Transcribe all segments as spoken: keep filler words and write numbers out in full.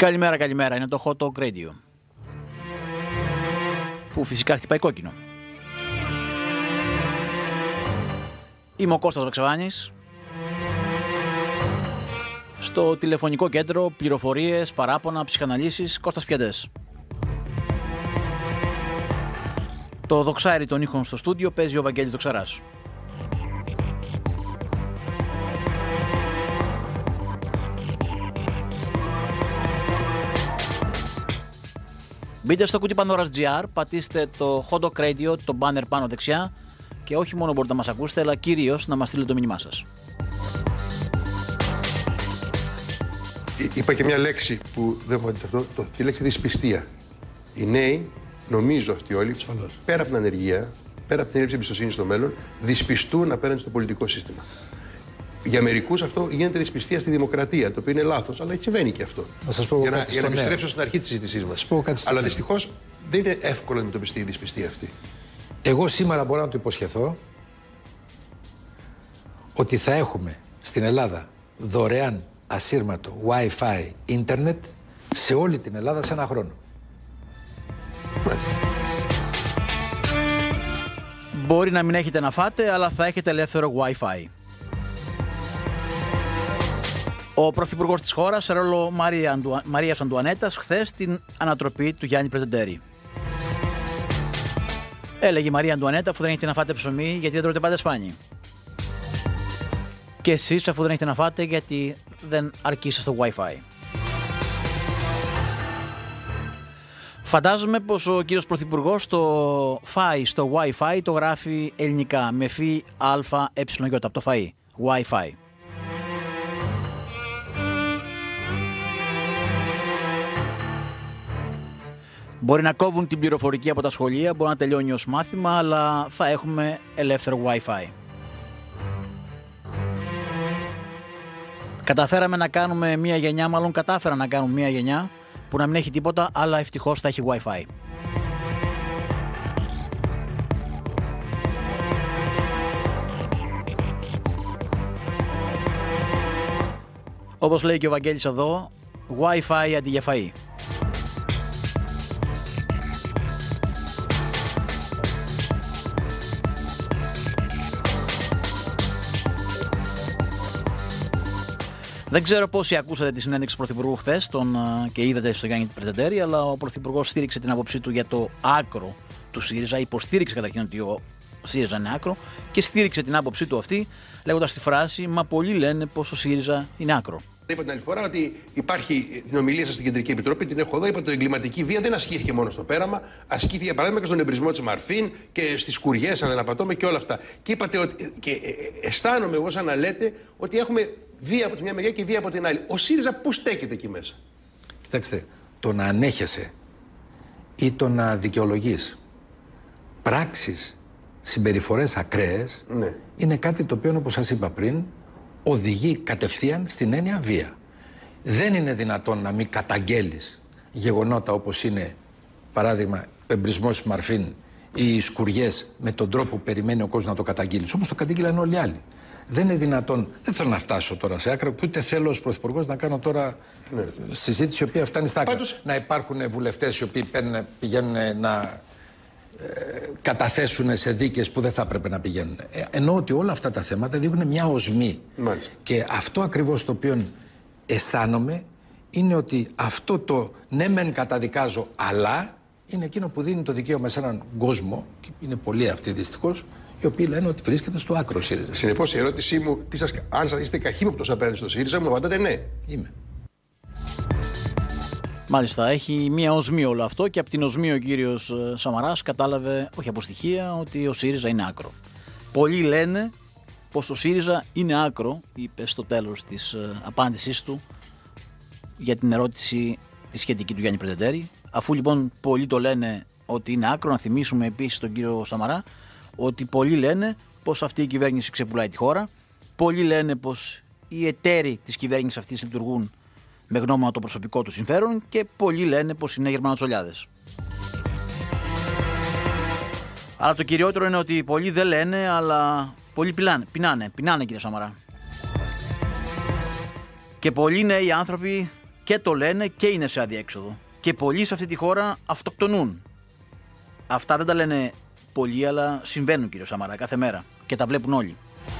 Καλημέρα, καλημέρα. Είναι το Hot Talk Radio, που φυσικά χτυπάει κόκκινο. Είμαι ο Κώστας Βαξεβάνης. Στο τηλεφωνικό κέντρο, πληροφορίες, παράπονα, ψυχαναλύσεις, Κώστας Πιαντές. Το δοξάρι των ήχων στο στούντιο παίζει ο Βαγγέλης Δοξαράς. Μπείτε στο κουτί Πανόρας.gr, πατήστε το Hot Talk Radio, το banner πάνω δεξιά και όχι μόνο μπορείτε να μας ακούσετε, αλλά κυρίως να μας στείλετε το μήνυμά σας. Είπα και μια λέξη που δεν μου αρέσει αυτό, το, τη λέξη δυσπιστία. Οι νέοι, νομίζω αυτοί όλοι, Σφαλώς. πέρα από την ανεργία, πέρα από την έλλειψη εμπιστοσύνη στο μέλλον, δυσπιστούν απέναντι στο πολιτικό σύστημα. Για μερικούς αυτό γίνεται δυσπιστία στη δημοκρατία, το οποίο είναι λάθος, αλλά συμβαίνει και αυτό. Να σας πω για να, κάτι για να στο επιστρέψω στην αρχή της συζήτησής μας. Αλλά δυστυχώς δεν είναι εύκολο να αντιμετωπιστεί η δυσπιστία αυτή. Εγώ σήμερα μπορώ να το υποσχεθώ ότι θα έχουμε στην Ελλάδα δωρεάν ασύρματο Wi-Fi ίντερνετ σε όλη την Ελλάδα σε ένα χρόνο. Μάλιστα. Μπορεί να μην έχετε να φάτε, αλλά θα έχετε ελεύθερο Wi-Fi. Ο Πρωθυπουργός της χώρας, σε ρόλο Μαρία Αντουα... Μαρίας Αντουανέτας, χθες στην ανατροπή του Γιάννη Πρετεντέρη. Έλεγε η Μαρία Αντουανέτα, αφού δεν έχετε να φάτε ψωμί, γιατί δεν τρώτε πάντα σπάνι. Και εσείς, αφού δεν έχετε να φάτε, γιατί δεν αρκείστε στο Wi-Fi. Φαντάζομαι πως ο κύριος Πρωθυπουργός το φάι στο Wi-Fi το γράφει ελληνικά, με φι α ε ι από το φαΐ, Wi-Fi. Μπορεί να κόβουν την πληροφορική από τα σχολεία, μπορεί να τελειώνει ως μάθημα, αλλά θα έχουμε ελεύθερο Wi-Fi. Καταφέραμε να κάνουμε μια γενιά, μάλλον κατάφερα να κάνουμε μια γενιά που να μην έχει τίποτα, αλλά ευτυχώς θα έχει Wi-Fi. Όπως λέει και ο Βαγγέλης εδώ, Wi-Fi αντί για φαΐ. Δεν ξέρω πόσοι ακούσατε τη συνέντευξη του Πρωθυπουργού χθες και είδατε στο Γιάννη Πρετεντέρη, αλλά ο Πρωθυπουργός στήριξε την άποψή του για το άκρο του ΣΥΡΙΖΑ, υποστήριξε καταρχήν ότι ο ΣΥΡΙΖΑ είναι άκρο και στήριξε την άποψή του αυτή, λέγοντας τη φράση «Μα πολλοί λένε πως ο ΣΥΡΙΖΑ είναι άκρο». Είπα την άλλη φορά ότι υπάρχει την ομιλία σας στην Κεντρική Επιτροπή, την έχω εδώ. Είπατε ότι η εγκληματική βία δεν ασκήθηκε μόνο στο πέραμα, ασκήθηκε για παράδειγμα και στον εμπρισμό της Μαρφίν και στις σκουριές, αν δεν απατώμε, και όλα αυτά. Και είπατε ότι. Και αισθάνομαι εγώ σαν να λέτε ότι έχουμε βία από τη μια μεριά και βία από την άλλη. Ο ΣΥΡΙΖΑ πού στέκεται εκεί μέσα? Κοιτάξτε, το να ανέχεσαι ή το να δικαιολογείς πράξεις, συμπεριφορές ακραίες, ναι, είναι κάτι το οποίο, όπως σας είπα πριν, οδηγεί κατευθείαν στην έννοια βία. Δεν είναι δυνατόν να μην καταγγέλεις γεγονότα όπως είναι, παράδειγμα, εμπρισμός Μαρφίν ή οι σκουριές με τον τρόπο που περιμένει ο κόσμος να το καταγγείλεις. Όμως το κατήγγειλαν όλοι οι άλλοι. Δεν είναι δυνατόν, δεν θέλω να φτάσω τώρα σε άκρα, που ούτε θέλω ως Πρωθυπουργός να κάνω τώρα ναι. συζήτηση η οποία φτάνει στα άκρα. Πάντως... Να υπάρχουν βουλευτές οι οποίοι παίρνουν, πηγαίνουν να ε, καταθέσουν σε δίκες που δεν θα έπρεπε να πηγαίνουν. Ε, ενώ ότι όλα αυτά τα θέματα δείχνουν μια οσμή. Μάλιστα. Και αυτό ακριβώς το οποίο αισθάνομαι είναι ότι αυτό το ναι μεν καταδικάζω, αλλά είναι εκείνο που δίνει το δικαίωμα σε έναν κόσμο, και είναι πολλοί αυτοί δυστυχώς, οι οποίοι λένε ότι βρίσκεται στο άκρο ΣΥΡΙΖΑ. Συνεπώς η ερώτησή μου, τι σας, αν σας είστε καχύποπτος απέναντι στο ΣΥΡΙΖΑ, μου απαντάτε ναι. Είμαι. Μάλιστα, έχει μία οσμή όλο αυτό και από την οσμή ο κύριος Σαμαράς κατάλαβε, όχι από στοιχεία, ότι ο ΣΥΡΙΖΑ είναι άκρο. Πολλοί λένε πως ο ΣΥΡΙΖΑ είναι άκρο, είπε στο τέλος της απάντησής του για την ερώτηση τη σχετική του Γιάννη Πρετεντέρη. Αφού λοιπόν πολλοί το λένε ότι είναι άκρο, να θυμίσουμε επίσης τον κύριο Σαμαρά ότι πολλοί λένε πως αυτή η κυβέρνηση ξεπουλάει τη χώρα, πολλοί λένε πως οι εταίροι της κυβέρνησης αυτής λειτουργούν με γνώμονα το προσωπικό του συμφέρον και πολλοί λένε πως είναι γερμανοτσολιάδες. Αλλά το κυριότερο είναι ότι πολλοί δεν λένε, αλλά πολλοί πεινάνε, πεινάνε, πεινάνε κύριε Σαμαρά. Και πολλοί νέοι άνθρωποι και το λένε και είναι σε αδιέξοδο. Και πολλοί σε αυτή τη χώρα αυτοκτονούν. Αυτά δεν τα λένε πολλοί, αλλά συμβαίνουν, κύριο Σαμαρά, κάθε μέρα. Και τα βλέπουν όλοι.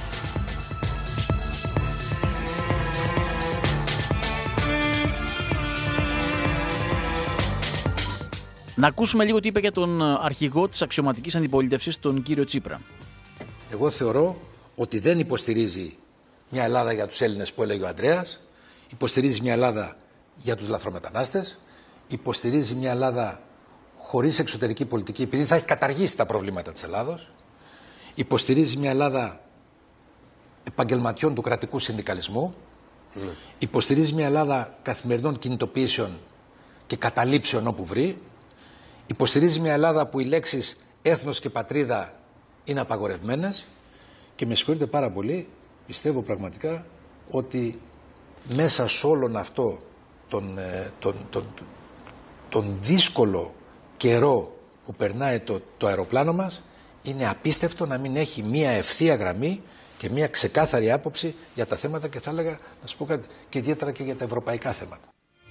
Να ακούσουμε λίγο τι είπε για τον αρχηγό της αξιωματικής αντιπολίτευσης, τον κύριο Τσίπρα. Εγώ θεωρώ ότι δεν υποστηρίζει μια Ελλάδα για τους Έλληνες που έλεγε ο Ανδρέας, υποστηρίζει μια Ελλάδα για τους λαθρομετανάστες, υποστηρίζει μια Ελλάδα χωρίς εξωτερική πολιτική, επειδή θα έχει καταργήσει τα προβλήματα της Ελλάδος, υποστηρίζει μια Ελλάδα επαγγελματιών του κρατικού συνδικαλισμού, mm. υποστηρίζει μια Ελλάδα καθημερινών κινητοποιήσεων και καταλήψεων όπου βρει, υποστηρίζει μια Ελλάδα που οι λέξεις έθνος και πατρίδα είναι απαγορευμένες και με συγχωρείτε πάρα πολύ, πιστεύω πραγματικά ότι μέσα σε όλον αυτό τον, τον, τον, τον δύσκολο καιρό που περνάει το, το αεροπλάνο μας, είναι απίστευτο να μην έχει μία ευθεία γραμμή και μία ξεκάθαρη άποψη για τα θέματα και θα έλεγα, να σας πω κάτι, και ιδιαίτερα και για τα ευρωπαϊκά θέματα.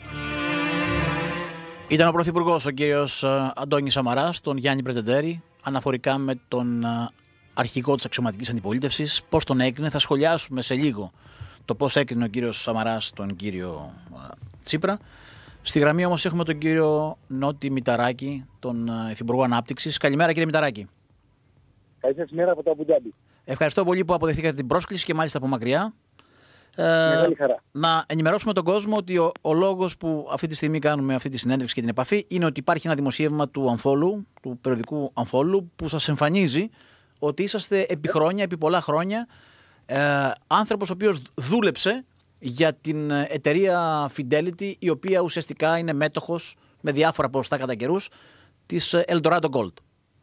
Ήταν ο Πρωθυπουργός, ο κύριος Αντώνης Σαμαράς, τον Γιάννη Πρετεντέρη, αναφορικά με τον αρχηγό της αξιωματικής αντιπολίτευσης. Πώς τον έκρινε, θα σχολιάσουμε σε λίγο το πώς έκρινε ο κύριος Σαμαράς τον κύριο Τσίπρα. Στη γραμμή όμως έχουμε τον κύριο Νότι Μηταράκη, τον Υφυπουργό Ανάπτυξης. Καλημέρα, κύριε Μηταράκη. Καλή σας μέρα από το Αμπουντζάμπι. Ευχαριστώ πολύ που αποδεχθήκατε την πρόσκληση και μάλιστα από μακριά. Ε, Μεγάλη χαρά. Να ενημερώσουμε τον κόσμο ότι ο, ο λόγος που αυτή τη στιγμή κάνουμε αυτή τη συνέντευξη και την επαφή είναι ότι υπάρχει ένα δημοσίευμα του Unfollow, του περιοδικού Unfollow, που σας εμφανίζει ότι είσαστε επί χρόνια, επί πολλά χρόνια, ε, άνθρωπος ο οποίος δούλεψε για την εταιρεία Fidelity, η οποία ουσιαστικά είναι μέτοχος με διάφορα ποσοστά κατά καιρούς της Eldorado Gold.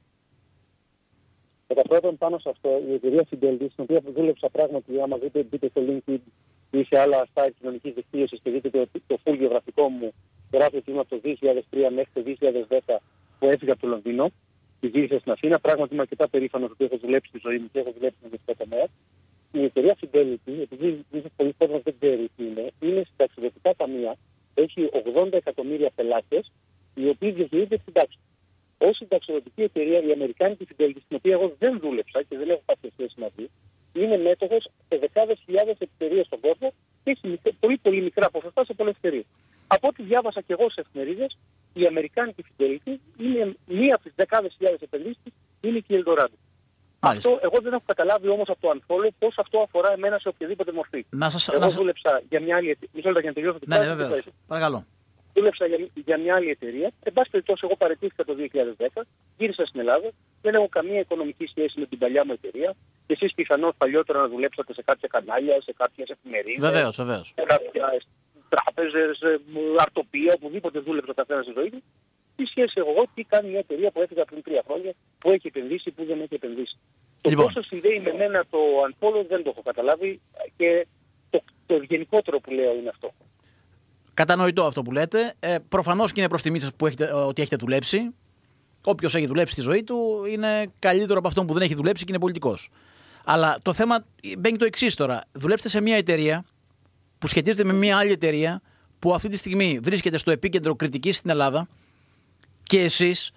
Κατά πρώτον, πάνω σε αυτό, η εταιρεία Fidelity, στην οποία δούλεψα πράγματι, άμα δείτε, μπείτε στο LinkedIn ή σε άλλα site κοινωνικής δικτύωσης και δείτε το, το full βιογραφικό μου, γράφει ότι είμαι από το δύο χιλιάδες τρία μέχρι το δύο χιλιάδες δέκα που έφυγα από το Λονδίνο και γύρισα στην Αθήνα. Πράγματι, είμαι αρκετά περήφανος ότι έχω δουλέψει τη ζωή μου και έχω δουλέψει με αυτό το τομέα. Η εταιρεία Fidelity, επειδή πολλοί κόσμοι δεν ξέρει τι είναι, είναι συνταξιδοτικά ταμεία, έχει ογδόντα εκατομμύρια πελάτες, οι οποίοι διαχειρίζονται την τάξη. Ως συνταξιδοτική εταιρεία, η Αμερικάνικη Fidelity, στην οποία εγώ δεν δούλεψα και δεν έχω κάποια σχέση μαζί, είναι μέτοχος σε δεκάδες χιλιάδες εταιρείες στον κόσμο και έχει πολύ, πολύ μικρά ποσοστά σε πολλές εταιρείες. Από ό,τι διάβασα και εγώ σε εφημερίδες, η Αμερικάνικη Fidelity είναι μία από τις δεκάδες χιλιάδες επενδύσεις, είναι και η Eldorado. Αυτό εγώ δεν έχω καταλάβει όμως από το Unfollow πώς αυτό αφορά εμένα σε οποιαδήποτε μορφή. Να σας, εγώ να... δούλεψα για μια άλλη εταιρεία. Μισό λεπτό για να τελειώσω. Ναι, ναι, βεβαίως. Παρακαλώ. Δούλεψα για, για μια άλλη εταιρεία. Εν πάση περιπτώσει, εγώ παραιτήθηκα το δύο χιλιάδες δέκα, γύρισα στην Ελλάδα. Δεν έχω καμία οικονομική σχέση με την παλιά μου εταιρεία. Και εσείς πιθανώς παλιότερα να δουλέψατε σε κάποια κανάλια, σε κάποιες εφημερίδες. Βεβαίως, βεβαίως. Σε κάποιες τράπεζες, αρτοπία, οπουδήποτε δούλεψε ο καθένας στη ζωή του. Τι σχέση εγώ, τι κάνει μια εταιρεία που έφυγα πριν τρία χρόνια, που έχει επενδύσει, που δεν έχει επενδύσει. Το λοιπόν. Πόσο συνδέει με μένα το Unfollow δεν το έχω καταλάβει και το, το γενικότερο που λέω είναι αυτό. Κατανοητό αυτό που λέτε. Ε, προφανώς και είναι προς τιμή σας που έχετε, ότι έχετε δουλέψει. Όποιος έχει δουλέψει στη ζωή του είναι καλύτερο από αυτόν που δεν έχει δουλέψει και είναι πολιτικός. Αλλά το θέμα μπαίνει το εξής τώρα. Δουλέψτε σε μια εταιρεία που σχετίζεται με μια άλλη εταιρεία που αυτή τη στιγμή βρίσκεται στο επίκεντρο κριτικής στην Ελλάδα και εσείς,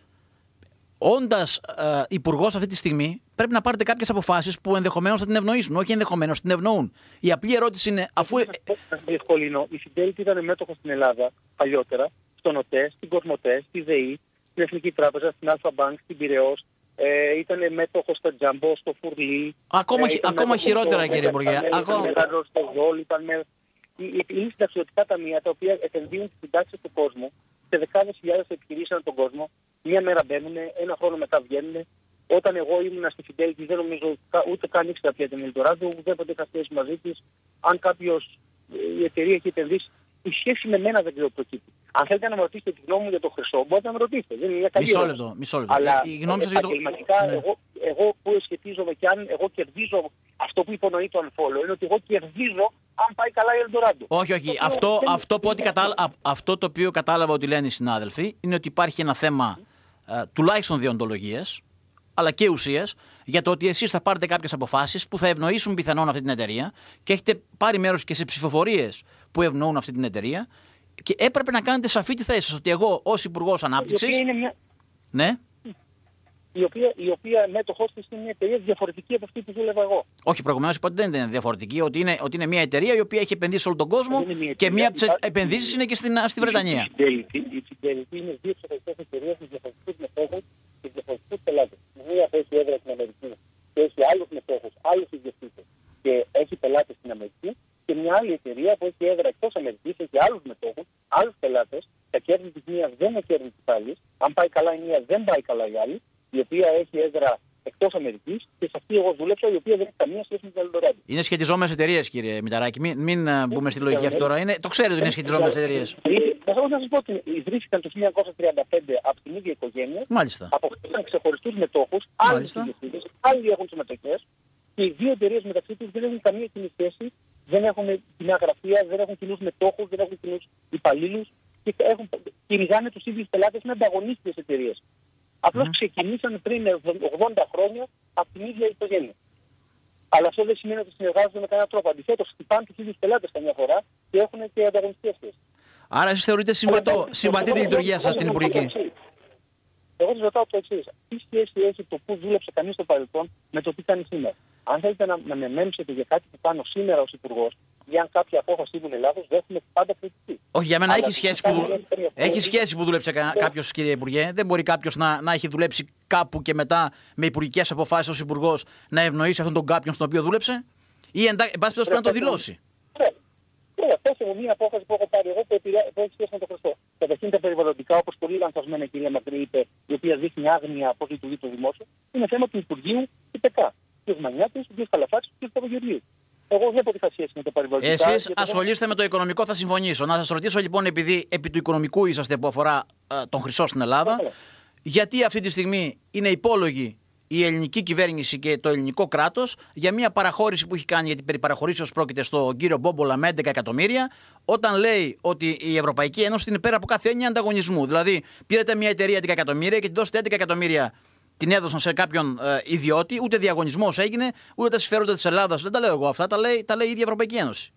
όντας ε, υπουργός αυτή τη στιγμή, πρέπει να πάρετε κάποιες αποφάσεις που ενδεχομένως θα την ευνοήσουν. Όχι ενδεχομένως, την ευνοούν. Η απλή ερώτηση είναι, αφού. Να διευκολύνω. Η Fidelity ήταν μέτοχο στην Ελλάδα παλιότερα, στον ΟΤΕ, στην Κοσμοτέ, στη ΔΕΗ, στην Εθνική Τράπεζα, στην Αλφα Bank, στην Πειραιώς. Ε, ήταν μέτοχο στο Τζαμπό, στο Φουρλί. Ακόμα, ε, ακόμα χειρότερα, κύριε Υπουργέ. Ακόμα μέτοχο στο Ζόλ. Ήταν με. Είναι συνταξιδοτικά ταμεία τα οποία επενδύουν τις συντάξεις του κόσμου σε δεκάδες χιλιάδες επιχειρήσεις ανά τον κόσμο. Μία μέρα μπαίνουν, ένα χρόνο μετά βγαίνουν. Όταν εγώ ήμουν στη Fidelity, δεν νομίζω ούτε καν ήξερα πια την Eldorado, ουδέποτε είχα σχέση μαζί της. Αν κάποιος, η εταιρεία έχει επενδύσει, η σχέση με μένα δεν ξέρω που προκύπτει. Αν θέλετε να με ρωτήσετε τη γνώμη μου για το χρυσό, μπορείτε να με ρωτήσετε. Δεν είναι μια καλή μισό λεπτό, μισό λεπτό. Αλλά η γνώμη σας για το... επαγγελματικά, ναι. εγώ, εγώ που σχετίζομαι και αν εγώ κερδίζω, αυτό που υπονοεί το Unfollow είναι ότι εγώ κερδίζω αν πάει καλά η Eldorado. Όχι, όχι. Το αυτό, δεν... αυτό, που ότι κατάλα... αυτό το οποίο κατάλαβα ότι λένε οι συνάδελφοι είναι ότι υπάρχει ένα θέμα ε, τουλάχιστον διοντολογίας, αλλά και ουσίας, για το ότι εσείς θα πάρετε κάποιες αποφάσεις που θα ευνοήσουν πιθανόν αυτή την εταιρεία και έχετε πάρει μέρος και σε ψηφοφορίες που ευνοούν αυτή την εταιρεία, και έπρεπε να κάνετε σαφή τη θέση σας ότι εγώ ως Υπουργός Ανάπτυξης. Μια... Ναι. Η οποία, η οποία μέτοχός της είναι μια εταιρεία διαφορετική από αυτή που δούλευα εγώ. Όχι, προηγουμένως είπατε δεν είναι διαφορετική, ότι είναι, ότι είναι μια εταιρεία η οποία έχει επενδύσει σε όλο τον κόσμο και μία από τις επενδύσεις είναι και στην, στη Βρετανία. Η Fidelity είναι δύο ξεχωριστές εταιρείες με διαφορετικούς μετόχους και διαφορετικούς πελάτες. Μία έχει έδρα στην Αμερική και έχει άλλους μετόχους, άλλους ιδιοκτήτες και έχει πελάτες στην Αμερική. Και μια άλλη εταιρεία που έχει έδρα εκτός Αμερικής, έχει άλλους μετόχους, άλλους πελάτες. Τα κέρδη της μίας δεν είναι κέρδη της άλλης. Αν πάει καλά η μία, δεν πάει καλά η άλλη. Η οποία έχει έδρα εκτός Αμερικής και σε αυτή εγώ δούλεψα, η οποία δεν έχει καμία σχέση με την Eldorado. Είναι σχετιζόμενες εταιρείες, κύριε Μηταράκη. Μην, μην μπούμε στη λογική αυτή τώρα. Είναι, το ξέρετε ότι είναι σχετιζόμενες εταιρείες. Θα θέλω να σας πω ότι ιδρύθηκαν το χίλια εννιακόσια τριάντα πέντε από την ίδια οικογένεια. Μάλιστα. Αποκτήσαν ξεχωριστούς μετόχους, άλλοι ιδιοκτήτες, άλλοι έχουν συμμετοχές. Και οι δύο εταιρείες μεταξύ τους δεν έχουν καμία κοινή σχέση, δεν έχουν κοινά γραφεία, δεν έχουν κοινούς μετόχους, δεν έχουν κοινούς υπαλλήλους και έχουν, κυνηγάνε τους ίδιους πελάτες με ανταγωνίστες εταιρείες. Απλώς mm. ξεκινήσαν πριν ογδόντα χρόνια από την ίδια οικογένεια. Αλλά αυτό δεν σημαίνει ότι συνεργάζονται με κανέναν τρόπο. Αντιθέτως, χτυπάνε τους ίδιους πελάτες καμιά φορά και έχουν και ανταγωνιστικές σχέσεις. Άρα, εσείς θεωρείτε συμβατό, συμβατή τη λειτουργία σας στην Υπουργική. Εγώ σας ρωτάω το εξής. Τι σχέση έχει το που δούλεψε κανείς στο παρελθόν με το τι κάνει σήμερα? Αν θέλετε να, να με μέμψετε για κάτι που κάνω σήμερα ως Υπουργός ή αν κάποια απόφαση ήμουν λάθος, δέχομαι πάντα κριτική. Όχι, για μένα έχει σχέση, που, έχει σχέση που δούλεψε κάποιος, κύριε Υπουργέ. Δεν μπορεί κάποιος να, να έχει δουλέψει κάπου και μετά με υπουργικές αποφάσεις ως Υπουργός να ευνοήσει αυτόν τον κάποιον στον οποίο δούλεψε. Ή εν πάση περιπτώσει πρέπει να το δηλώσει. Ωραία, πέστε μου μία απόφαση που έχω πάρει εγώ που, που έχει σχέση με το Χριστό. Καταρχήν τα περιβαλλοντικά, όπως πολύ λανθασμένα η κυρία Μακρύ είπε, η οποία δείχνει άγνοια πώς λειτουργεί το δημόσιο, είναι θέμα του Υπουργείου του ΠΕΚΑ. Του Μανιάτης, του κ. Καλαφάτη, του κ. Παπαγεωργίου. Εγώ δεν έχω σχέση με το περιβαλλοντικό. Εσείς ασχολείστε με το οικονομικό, θα συμφωνήσω. Να σας ρωτήσω λοιπόν, επειδή επί του οικονομικού είσαστε που αφορά α, τον χρυσό στην Ελλάδα, yeah. γιατί αυτή τη στιγμή είναι υπόλογη η ελληνική κυβέρνηση και το ελληνικό κράτος για μια παραχώρηση που έχει κάνει, γιατί περί παραχωρήσεως πρόκειται, στον κύριο Μπόμπολα με έντεκα εκατομμύρια, όταν λέει ότι η Ευρωπαϊκή Ένωση είναι πέρα από κάθε έννοια ανταγωνισμού. Δηλαδή, πήρατε μια εταιρεία έντεκα εκατομμύρια και την δώσετε έντεκα εκατομμύρια. Την έδωσαν σε κάποιον ε, ιδιώτη, ούτε διαγωνισμός έγινε, ούτε τα συμφέροντα της Ελλάδας. Δεν τα λέω εγώ αυτά, τα λέει, τα λέει η ίδια Ευρωπαϊκή Ένωση.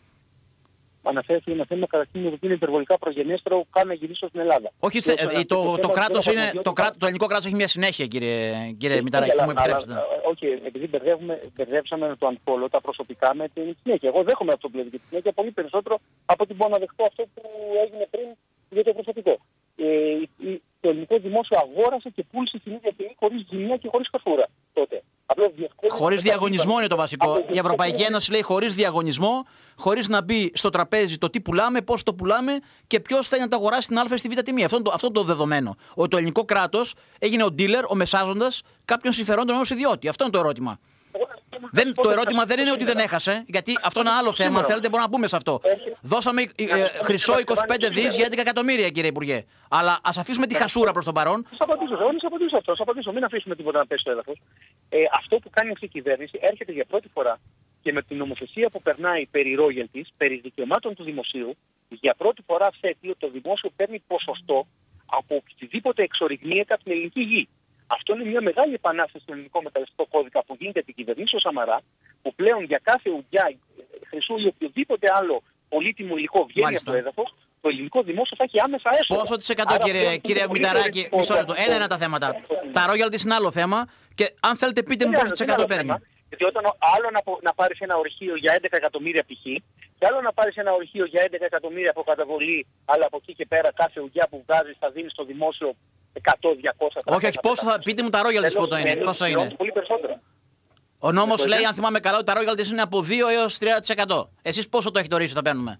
Αναφέρθηκε ένα θέμα καταρχήν ότι είναι υπερβολικά προγενέστερο που κάνει να γυρίσω στην Ελλάδα. Όχι, στε, ε, το, το, το, κράτος είναι, το, κράτο, το ελληνικό κράτος έχει μια συνέχεια, κύριε, κύριε Μηταράκη, θα μου επιτρέψετε. Όχι, επειδή μπερδεύσαμε το unfollow τα προσωπικά με την συνέχεια. Εγώ δέχομαι αυτό που λέτε και τη συνέχεια πολύ περισσότερο από ότι μπορώ να δεχτώ αυτό που έγινε πριν για το προσωπικό. Ε, το ελληνικό δημόσιο αγόρασε και πούλησε την ίδια τιμή χωρίς ζημιά και χωρίς καφούρα τότε. Χωρίς διαγωνισμό είναι το βασικό. Η Ευρωπαϊκή Ένωση λέει χωρίς διαγωνισμό, χωρίς να μπει στο τραπέζι το τι πουλάμε, πώς το πουλάμε και ποιος θέλει να το αγοράσει στην Α ή στη Β τιμή. Αυτό είναι το, αυτό το δεδομένο. Ότι το ελληνικό κράτος έγινε ο dealer, ο μεσάζοντας κάποιων συμφερόντων ενός ιδιώτη. Αυτό είναι το ερώτημα. Δεν, το ερώτημα δεν είναι ότι δεν έχασε, γιατί αυτό είναι άλλο θέμα. Αν θέλετε, μπορούμε να πούμε σε αυτό. Δώσαμε ε, ε, χρυσό είκοσι πέντε δισεκατομμύρια για έντεκα εκατομμύρια, κύριε Υπουργέ. Αλλά ας αφήσουμε τη χασούρα προς τον παρόν. Σας απαντήσω, εγώ σας απαντήσω αυτό. Σας απαντήσω, μην αφήσουμε τίποτα να πέσει στο έδαφος. Ε, αυτό που κάνει αυτή η κυβέρνηση έρχεται για πρώτη φορά και με την νομοθεσία που περνάει περί royalties, περί δικαιωμάτων του δημοσίου, για πρώτη φορά θέτει ότι το δημόσιο παίρνει ποσοστό από οτιδήποτε εξορυγνύεται από την ελληνική γη. Αυτό είναι μια μεγάλη επανάσταση στον ελληνικό μεταλλευτικό κώδικα που γίνεται την κυβερνήσεω Σαμαρά, που πλέον για κάθε ουγγιά, χρυσού ή οποιοδήποτε άλλο πολύτιμο υλικό βγαίνει από το έδαφος, το ελληνικό δημόσιο θα έχει άμεσα έσοδα. Πόσο της εκατό, κύριε, κύριε Μηταράκη, μισό λεπτό. Ένα είναι τα θέματα. Τα royalties είναι άλλο θέμα και αν θέλετε πείτε μου πόσο της εκατό παίρνει. Γιατί όταν άλλο να, να πάρεις ένα ορυχείο για έντεκα εκατομμύρια π.χ. και άλλο να πάρεις ένα ορυχείο για έντεκα εκατομμύρια από καταβολή, αλλά από εκεί και πέρα κάθε ουγγιά που βγάζεις θα δίνεις στο δημόσιο εκατό, διακόσια. Όχι, όχι, πόσο θα πείτε μου τα royalties πόσο είναι. Πόσο είναι. Πολύ περισσότερο. Ο νόμος λέει, αν θυμάμαι καλά, ότι τα royalties είναι από δύο έως τρία τοις εκατό. Εσείς πόσο το έχετε ορίσει ότι θα παίρνουμε?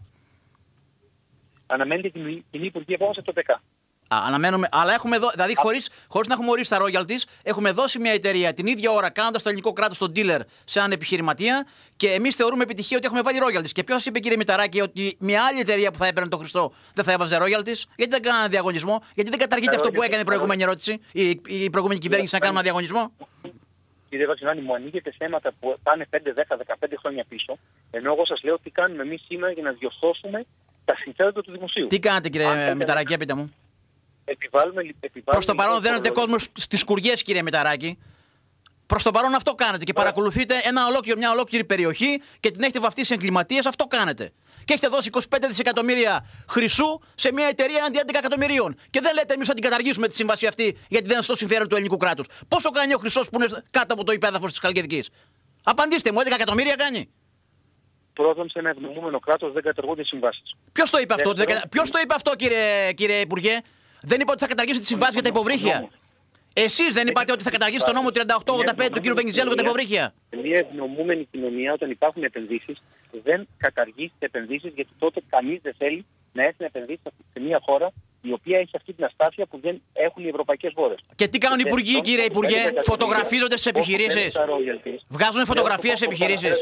Αναμένεται την κοινή υπουργική απόφαση από το ΠΕΚΑ. Α, αναμένουμε, αλλά έχουμε δω, δηλαδή χωρίς, χωρίς να έχουμε ορίσει τα royalties, έχουμε δώσει μια εταιρεία την ίδια ώρα κάνοντας το ελληνικό κράτος τον dealer σε έναν επιχειρηματία και εμείς θεωρούμε επιτυχία ότι έχουμε βάλει royalties. Και ποιος είπε, κύριε Μηταράκη, ότι μια άλλη εταιρεία που θα έπαιρνε το Χριστό δεν θα έβαζε royalties? Γιατί δεν κάνανε διαγωνισμό? Γιατί δεν καταργείται αυτό που έκανε η προηγούμενη ερώτηση, η, η προηγούμενη κυβέρνηση, να κάνουμε ένα διαγωνισμό? Κύριε Βατσινάνη, μου ανοίγετε θέματα που πάνε πέντε, δέκα, δεκαπέντε χρόνια πίσω, ενώ εγώ σας λέω τι κάνουμε εμείς σήμερα για να διορθώσουμε τα συμφέροντα του δημοσίου. Τι κάνετε, κύριε Μηταράκη, πείτε μου? Επιβάλλουμε, επιβάλλουμε Προς το παρόν δένετε κόσμο στις σκουριές, κύριε Μηταράκη. Προς το παρόν αυτό κάνετε και παρακολουθείτε ένα ολόκληρο, μια ολόκληρη περιοχή και την έχετε βαφτίσει εγκληματίες, αυτό κάνετε. Και Και έχετε δώσει είκοσι πέντε δισεκατομμύρια χρυσού σε μια εταιρεία αντί έντεκα εκατομμυρίων. Και δεν λέτε εμείς θα την καταργήσουμε τη σύμβαση αυτή, γιατί δεν είναι στο συμφέρον του ελληνικού κράτους. Πόσο κάνει ο χρυσός που είναι κάτω από το υπέδαφος της Χαλκιδικής? Απαντήστε μου, έντεκα εκατομμύρια κάνει? Πρώτον, σε ένα ευνοούμενο κράτος δεν καταργούνται συμβάσεις. Ποιος το είπε αυτό, Δεύτερον, ποιος το είπε αυτό κύριε, κύριε Υπουργέ? Δεν είπα ότι θα καταργήσει τη συμβάση για τα υποβρύχια. Εσείς δεν είπατε ότι θα καταργήσει το νόμο τριάντα οκτώ ογδόντα πέντε του κ. Βενιζέλου για τα υποβρύχια? Μια ευνομούμενη κοινωνία, όταν υπάρχουν επενδύσεις, δεν καταργεί τις επενδύσεις, γιατί τότε κανείς δεν θέλει να έρθει να επενδύσει σε μια χώρα η οποία έχει αυτή την αστάθεια που δεν έχουν οι ευρωπαϊκές χώρες. Και τι κάνουν οι υπουργοί, κύριε Υπουργέ? Φωτογραφίζονται στις επιχειρήσεις? Βγάζουν φωτογραφίες στις επιχειρήσεις?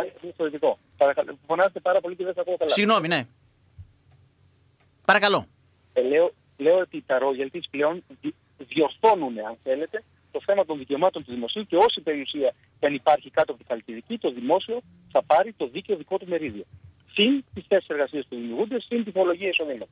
Φωνάζετε πάρα πολύ και δεν θα ακούω καλά. Συγγνώμη, ναι. Παρακαλώ. Ε, λέω, λέω ότι τα royalties πλέον διορθώνουν, αν θέλετε, το θέμα των δικαιωμάτων του δημοσίου, και όση περιουσία δεν υπάρχει κάτω από τη Χαλκιδική, το δημόσιο θα πάρει το δίκαιο δικό του μερίδιο. Συν τις θέσεις εργασίας που δημιουργούνται, συν τη φορολογία εισοδήματος.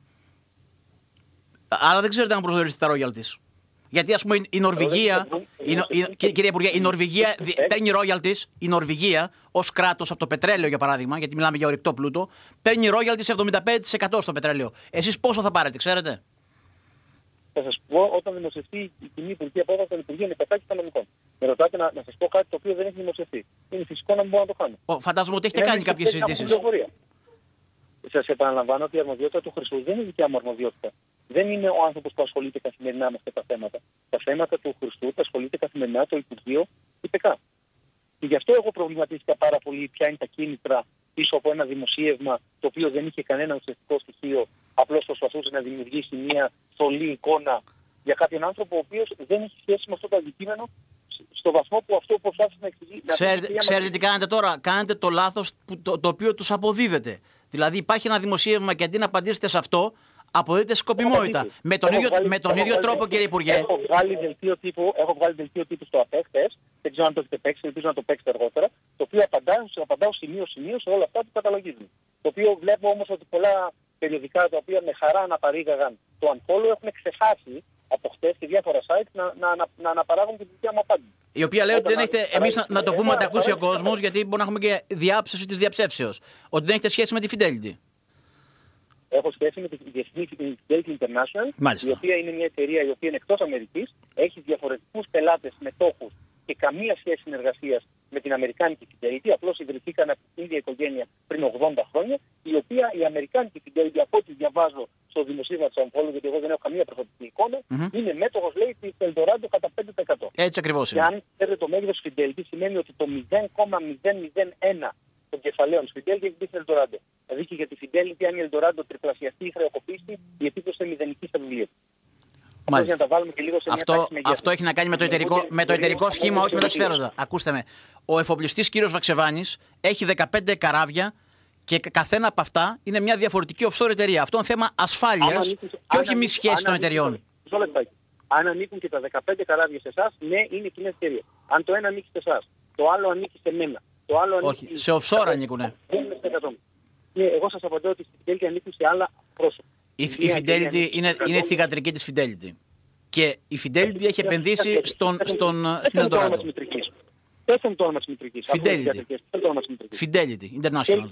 Αλλά δεν ξέρετε αν προσδιορίσετε τα royalties. Γιατί, ας πούμε, η Νορβηγία, η, η, η, κύριε Υπουργέ, η Νορβηγία παίρνει royalties, η Νορβηγία ως κράτος από το πετρέλαιο, για παράδειγμα, γιατί μιλάμε για ορυκτό πλούτο, παίρνει royalties εβδομήντα πέντε τοις εκατό στο πετρέλαιο. Εσείς πόσο θα πάρετε, ξέρετε? Θα σας πω, όταν δημοσιευτεί η κοινή υπουργική απόφαση των Υπουργείων Οικονομικών και Οικονομικών. Με ρωτάτε να, να σας πω κάτι το οποίο δεν έχει δημοσιευτεί. Είναι φυσικό να μην μπορώ να το κάνω. Ο, φαντάζομαι ότι έχετε είναι κάνει κάποιες συζητήσεις. Σας επαναλαμβάνω ότι η αρμοδιότητα του χρυσού δεν είναι δικιά μου αρμοδιότητα. Δεν είναι ο άνθρωπος που ασχολείται καθημερινά με αυτά τα θέματα. Τα θέματα του χρυσού τα ασχολείται καθημερινά το Υπουργείο ΙΠΕΚΑ. Και γι' αυτό εγώ προβληματίστηκα πάρα πολύ ποια είναι τα κίνητρα πίσω από ένα δημοσίευμα το οποίο δεν είχε κανένα ουσιαστικό στοιχείο. Απλώς προσπαθούσε να δημιουργήσει μια θολή εικόνα για κάποιον άνθρωπο ο οποίος δεν έχει σχέση με αυτό το αντικείμενο, στο βαθμό που αυτό προσπάθησε να εξηγήσει. Ξέρετε, να ξέρετε τι κάνετε τώρα? Κάνετε το λάθος που, το, το οποίο τους αποδίδεται. Δηλαδή υπάρχει ένα δημοσίευμα και αντί να απαντήσετε σε αυτό, αποδίδετε σκοπιμότητα. Με τον, ίδιο, βγάλει, με τον ίδιο τρόπο, βγάλει, κύριε Υπουργέ. Έχω βγάλει δελτίο τύπου, έχω βγάλει δελτίο τύπου στο ΑΠΕ χθες, δεν ξέρω αν το έχετε παίξει, ελπίζω να το παίξετε αργότερα, το οποίο απαντάω, απαντάω σημείο-σημείο σε όλα αυτά που καταλογίζουν. Το οποίο βλέπω όμως ότι πολλά περιοδικά τα οποία με χαρά αναπαρήγαγαν το Unfollow έχουν ξεχάσει από χτες και διάφορα site να, να, να, να αναπαράγουν την δικιά μου απάντηση. Η οποία λέει ότι δεν έχετε, εμείς να, να το πούμε να τα ακούσει ο κόσμος, γιατί μπορεί να έχουμε και διάψευση της διαψεύσεως. Ότι δεν έχετε σχέση με τη Fidelity. Έχω σχέση με τη διεθνή Fidelity International, Μάλιστα. η οποία είναι μια εταιρεία η οποία είναι εκτός Αμερικής, έχει διαφορετικούς πελάτες, μετόχους και καμία σχέση συνεργασίας με την Αμερικάνικη Fidelity. Απλώς ιδρυθήκαν από την ίδια οικογένεια πριν ογδόντα χρόνια, η οποία η Αμερικάνικη Fidelity, από ό,τι διαβάζω στο δημοσίευμα του Unfollow, γιατί εγώ δεν έχω καμία προσωπική εικόνα, mm-hmm. είναι μέτοχος, λέει, της Eldorado κατά πέντε τοις εκατό. Έτσι ακριβώς είναι. Και αν ξέρετε το μέγεθος Fidelity, σημαίνει ότι το μηδέν κόμμα μηδέν μηδέν ένα των κεφαλαίων της Fidelity έχει μπει στην Eldorado. Δηλαδή και για τη Fidelity, αν η Eldorado τριπλασιαστεί ή χρεοκοπήσει, η επίπτωση είναι μηδενική στα βιβλία. Μάλιστα. Να τα βάλουμε και λίγο σε αυτό, αυτό έχει να κάνει με το εταιρικό, με το εταιρικό σχήμα, όχι με τα συμφέροντα. Ακούστε με. Ο εφοπλιστής κύριος Βαξεβάνης έχει δεκαπέντε καράβια και καθένα από αυτά είναι μια διαφορετική offshore εταιρεία. Αυτό είναι θέμα ασφάλειας και όχι μη σχέση των εταιριών. Αν ανήκουν και τα δεκαπέντε καράβια σε εσάς, ναι, είναι κοινές εταιρείες. Αν το ένα ανήκει σε εσάς, το άλλο ανήκει σε μένα. Το άλλο όχι, ανήκει σε offshore ανήκουνε. Ναι, εγώ σας απαντώ ότι η Fidelity ανήκουν σε άλλα πρόσωπα. Η, η Fidelity είναι, είναι θυγατρική της Fidelity. Και η Fidelity έχει επενδύσει στον, στον, στην Eldorado. Πέστε μου το όνομα της μητρικής. Fidelity. Fidelity International.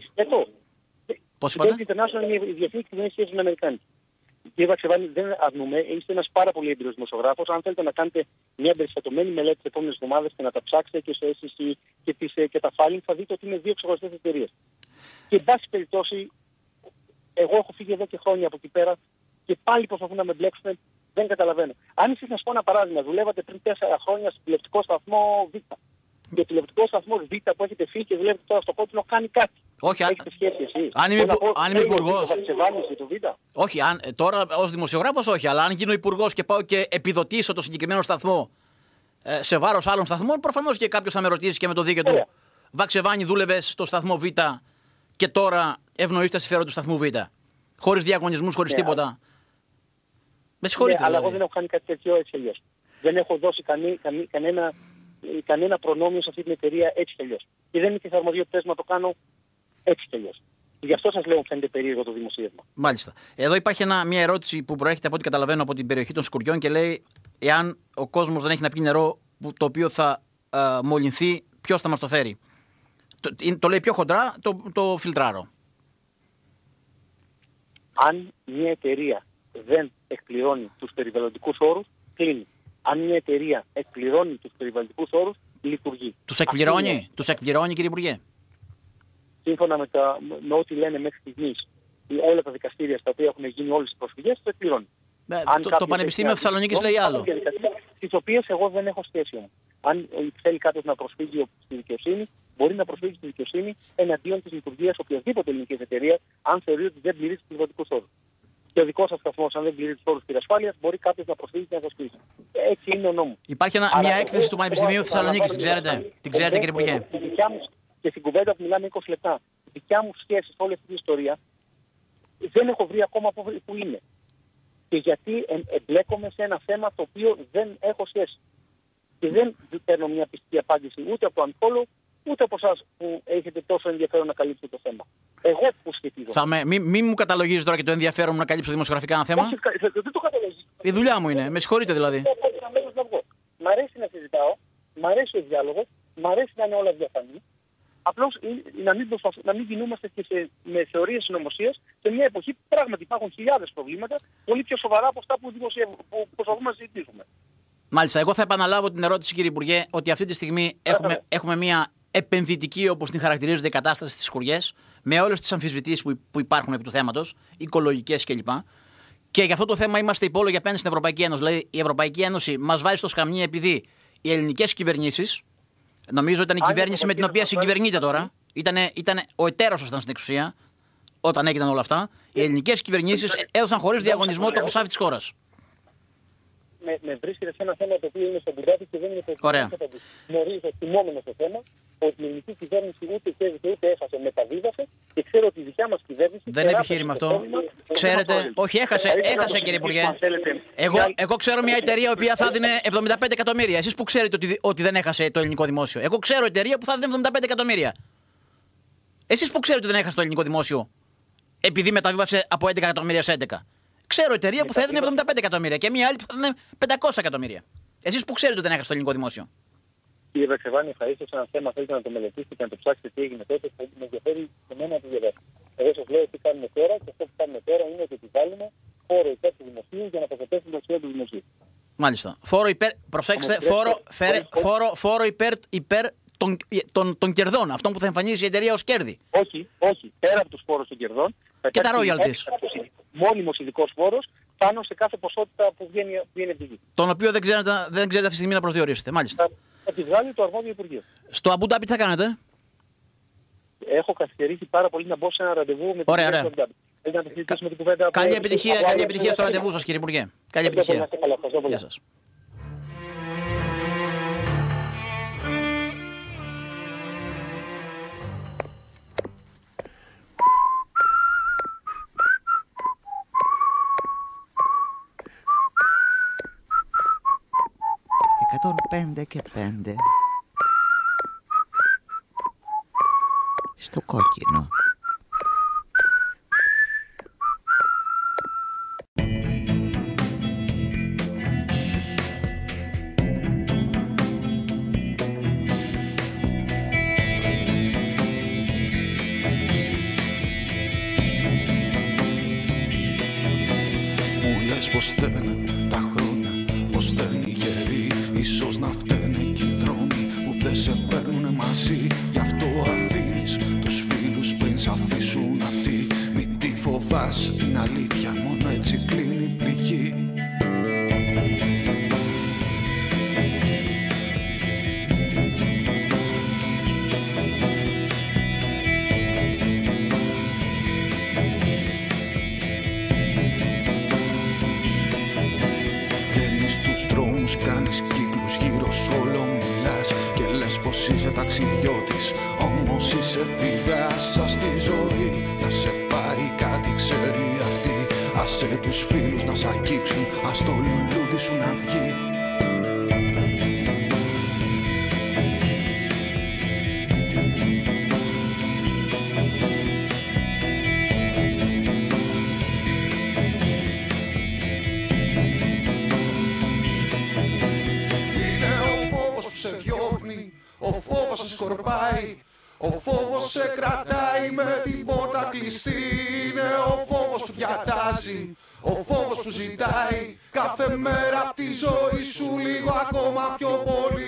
Πώς είπατε? Fidelity International είναι η διεθνή κοινωνική σχέση με την Αμερικάνικη. Κύριε Βαξεβάνη, δεν αρνούμε, είστε ένας πάρα πολύ έμπειρος δημοσιογράφος. Αν θέλετε να κάνετε μια εμπεριστατωμένη μελέτη τις επόμενες εβδομάδες και να τα ψάξετε και στο ες ι σι και, τις, και τα filing, θα δείτε ότι είναι δύο ξεχωριστές εταιρείες. Και εν πάση περιπτώσει, εγώ έχω φύγει εδώ και χρόνια από εκεί πέρα και πάλι προσπαθούν να με μπλέξουν. Δεν καταλαβαίνω. Αν εσείς, να σας πω ένα παράδειγμα, δουλεύατε πριν τέσσερα χρόνια στο τηλεοπτικό σταθμό Β. Και ο τηλεοπτικός σταθμός Β που έχετε φύγει και δουλεύετε τώρα στο κόκκινο κάνει κάτι. Όχι, έχετε σχέση εσείς. Αν είμαι, πω, αν είμαι υπουργός. Όχι, αν, τώρα ως δημοσιογράφος όχι, αλλά αν γίνω υπουργός και πάω και επιδοτήσω το συγκεκριμένο σταθμό ε, σε βάρος άλλων σταθμών, προφανώς και κάποιος θα με ρωτήσει και με το δίκαιο του. Βαξεβάνη, δούλευες στο σταθμό Β και τώρα ευνοείς τα συμφέροντα του σταθμού Β. Χωρίς διαγωνισμούς, χωρίς yeah. τίποτα. Με συγχωρείτε. Ναι, αλλά εγώ δεν έχω κάνει κάτι τέτοιο έτσι αλλιώς. Δεν έχω δώσει κανεί, κανεί, κανένα, κανένα προνόμιο σε αυτή την εταιρεία έτσι αλλιώς. Και δεν είναι και αρμοδιότητες να το κάνω έτσι αλλιώς. Γι' αυτό σας λέω φαίνεται περίεργο το δημοσίευμα. Μάλιστα. Εδώ υπάρχει ένα, μια ερώτηση που προέρχεται από ό,τι καταλαβαίνω από την περιοχή των Σκουριών και λέει εάν ο κόσμος δεν έχει να πιει νερό το οποίο θα ε, μολυνθεί, ποιος θα μας το φέρει. Το, το λέει πιο χοντρά, το, το φιλτράρω. Αν μια εταιρεία δεν εκπληρώνει τους περιβαλλοντικούς όρους, κλείνει. Αν μια εταιρεία εκπληρώνει τους περιβαλλοντικούς όρους, λειτουργεί. Τους εκπληρώνει, είναι... τους εκπληρώνει κύριε Υπουργέ. Σύμφωνα με, τα, με ό,τι λένε μέχρι στιγμής όλα τα δικαστήρια στα οποία έχουν γίνει όλες τις προσφυγές, τους εκπληρώνει. Ναι, το, το Πανεπιστήμιο Θεσσαλονίκης λέει άλλο. Τις οποίες εγώ δεν έχω σχέση μου. Αν θέλει κάποιος να προσφύγει στη δικαιοσύνη, μπορεί να προσφύγει στη δικαιοσύνη εναντίον της λειτουργίας οποιασδήποτε ελληνικής εταιρείας, αν θεωρεί ότι δεν πληρεί τους περιβαλλοντικούς όρους. Και ο δικός σας σταθμός, αν δεν πληρεί τους όρους πυρασφάλειας, μπορεί κάποιος να προσφύγει και να προσφύγει. Έτσι είναι ο νόμος. Υπάρχει ένα, μια έκθεση του Πανεπιστημίου Θεσσαλονίκης, την ξέρετε, την ξέρετε κύριε Υπουργέ. Και στην κουβέντα που μιλάμε είκοσι λεπτά, η δικιά μου σχέση σε όλη αυτή την ιστορία δεν έχω βρει ακόμα που είναι. Και γιατί εμπλέκομαι σε ένα θέμα το οποίο δεν έχω σχέση. Και δεν παίρνω μια πιστή απάντηση ούτε από το Unfollow, ούτε από εσάς που έχετε τόσο ενδιαφέρον να καλύψετε το θέμα. Εγώ που σχετίζω. Θα με, μη, μη μου καταλογίζει τώρα και το ενδιαφέρον μου να καλύψω δημοσιογραφικά ένα θέμα. Όχι, δεν το καταλογίζω. Η δουλειά μου είναι. Με συγχωρείτε δηλαδή. Μ' αρέσει να συζητάω, μ' αρέσει ο διάλογος, μ' αρέσει να είναι όλα διαφανή. Απλώς να μην, να μην κινούμαστε και σε, με θεωρίες συνωμοσίας σε μια εποχή που πράγματι υπάρχουν χιλιάδες προβλήματα, πολύ πιο σοβαρά από αυτά που, που προσπαθούμε να συζητήσουμε. Μάλιστα. Εγώ θα επαναλάβω την ερώτηση, κύριε Υπουργέ, ότι αυτή τη στιγμή έχουμε, έχουμε μια επενδυτική, όπως την χαρακτηρίζονται, κατάσταση στις χωριές, με όλες τις αμφισβητήσεις που, που υπάρχουν επί του θέματος, οικολογικές κλπ. Και για αυτό το θέμα είμαστε υπόλογοι απέναντι στην Ευρωπαϊκή Ένωση. Δηλαδή, η Ευρωπαϊκή Ένωση μας βάζει στο σκαμνί επειδή οι ελληνικές κυβερνήσεις. Νομίζω ήταν η Αν κυβέρνηση με την οποία συγκυβερνείται τώρα. Ήτανε, ήτανε, ο εταίρος ήταν στην εξουσία όταν έγιναν όλα αυτά. Οι ελληνικές κυβερνήσεις έδωσαν χωρίς διαγωνισμό το χρυσάφι της χώρας. Με, με βρίσκεται σε ένα θέμα το οποίο είναι στον κουντάτι και δεν είναι το Ωραία. Γνωρίζω, θυμόμενο στο θέμα, ότι η ελληνική κυβέρνηση ούτε κέρδισε ούτε έχασε, μεταβίβασε και ξέρω ότι η δικιά μας κυβέρνηση. Δεν είναι επιχείρημα αυτό. Ξέρετε, όχι, έχασε, έχασε κύριε Υπουργέ. Εγώ, εγώ ξέρω μια εταιρεία η οποία θα δίνει εβδομήντα πέντε εκατομμύρια. Εσείς που ξέρετε ότι, ότι δεν έχασε το ελληνικό δημόσιο. Εγώ ξέρω εταιρεία που θα δίνει εβδομήντα πέντε εκατομμύρια. Εσείς που ξέρετε ότι δεν έχασε το ελληνικό δημόσιο επειδή μεταβίβασε από έντεκα εκατομμύρια σε έντεκα. Ξέρω εταιρεία που θα έδινε εβδομήντα πέντε εκατομμύρια και μια άλλη που θα έδινε πεντακόσια εκατομμύρια. Εσείς που ξέρετε ότι δεν έχασε το ελληνικό δημόσιο. Κύριε Βεξεβάνη, ευχαρίστω ένα θέμα θέλετε να το μελετήσετε και να το ψάξετε τι έγινε τότε. Θα με ενδιαφέρει σε μένα να το διαβάσετε. Εγώ σας λέω τι κάνουμε τώρα και αυτό που κάνουμε τώρα είναι ότι επιβάλλουμε φόρο υπέρ του δημοσίου για να προστατεύσουμε το αξία του δημοσίου. Μάλιστα. Φόρο υπέρ, προσέξτε, φόρο, φέρε, φόρο, φόρο υπέρ, υπέρ των, των, των κερδών, αυτό που θα εμφανίζει η εταιρεία ως κέρδη. Όχι, όχι. Πέρα από τους φόρους των κερδών. Και τα royalties. Μόνιμος ειδικός φόρος πάνω σε κάθε ποσότητα που βγαίνει, βγαίνει από τη γη. Τον οποίο δεν ξέρετε, δεν ξέρετε αυτή τη στιγμή να προσδιορίσετε. Μάλιστα. Θα τη βγάλει το αρμόδιο Υπουργείο. Στο Αμπού Ντάμπι τι θα κάνετε? Έχω καθυστερήσει πάρα πολύ να μπω σε ένα ραντεβού με την ωραία, ωραία. κουβέντα. Καλή επιτυχία, καλή επιτυχία στο ραντεβού σας, κύριε Υπουργέ. Καλή επιτυχία. Γεια σας. εκατόν πέντε και πέντε στο κόκκινο. Μου λες πως στέλνε τα χρόνια, πως στέλνει η γερή. Ίσως να φταίνε κι οι δρόμοι που δεν σε παίρνουνε μαζί. Γι' αυτό αφήνεις τους φίλους πριν σ' αφήσουν αυτοί. Μην τη φοβάσαι την αλήθεια, μόνο έτσι κλείνει η πληγή. Κάνεις κύκλους γύρω σου, όλο μιλάς και λες πως είσαι ταξιδιώτης, όμως είσαι φυγάς. Ας τη ζωή να σε πάει, κάτι ξέρει αυτή. Άσε τους φίλους να σ' αγγίξουν, ας το λουλούδι σου να βγει. Ο φόβος σε σκορπάει, Ο φόβος σε κρατάει με την πόρτα κλειστή. Είναι ο φόβος που διατάζει, ο φόβος που ζητάει κάθε μέρα απ' τη ζωή σου λίγο ακόμα πιο πολύ.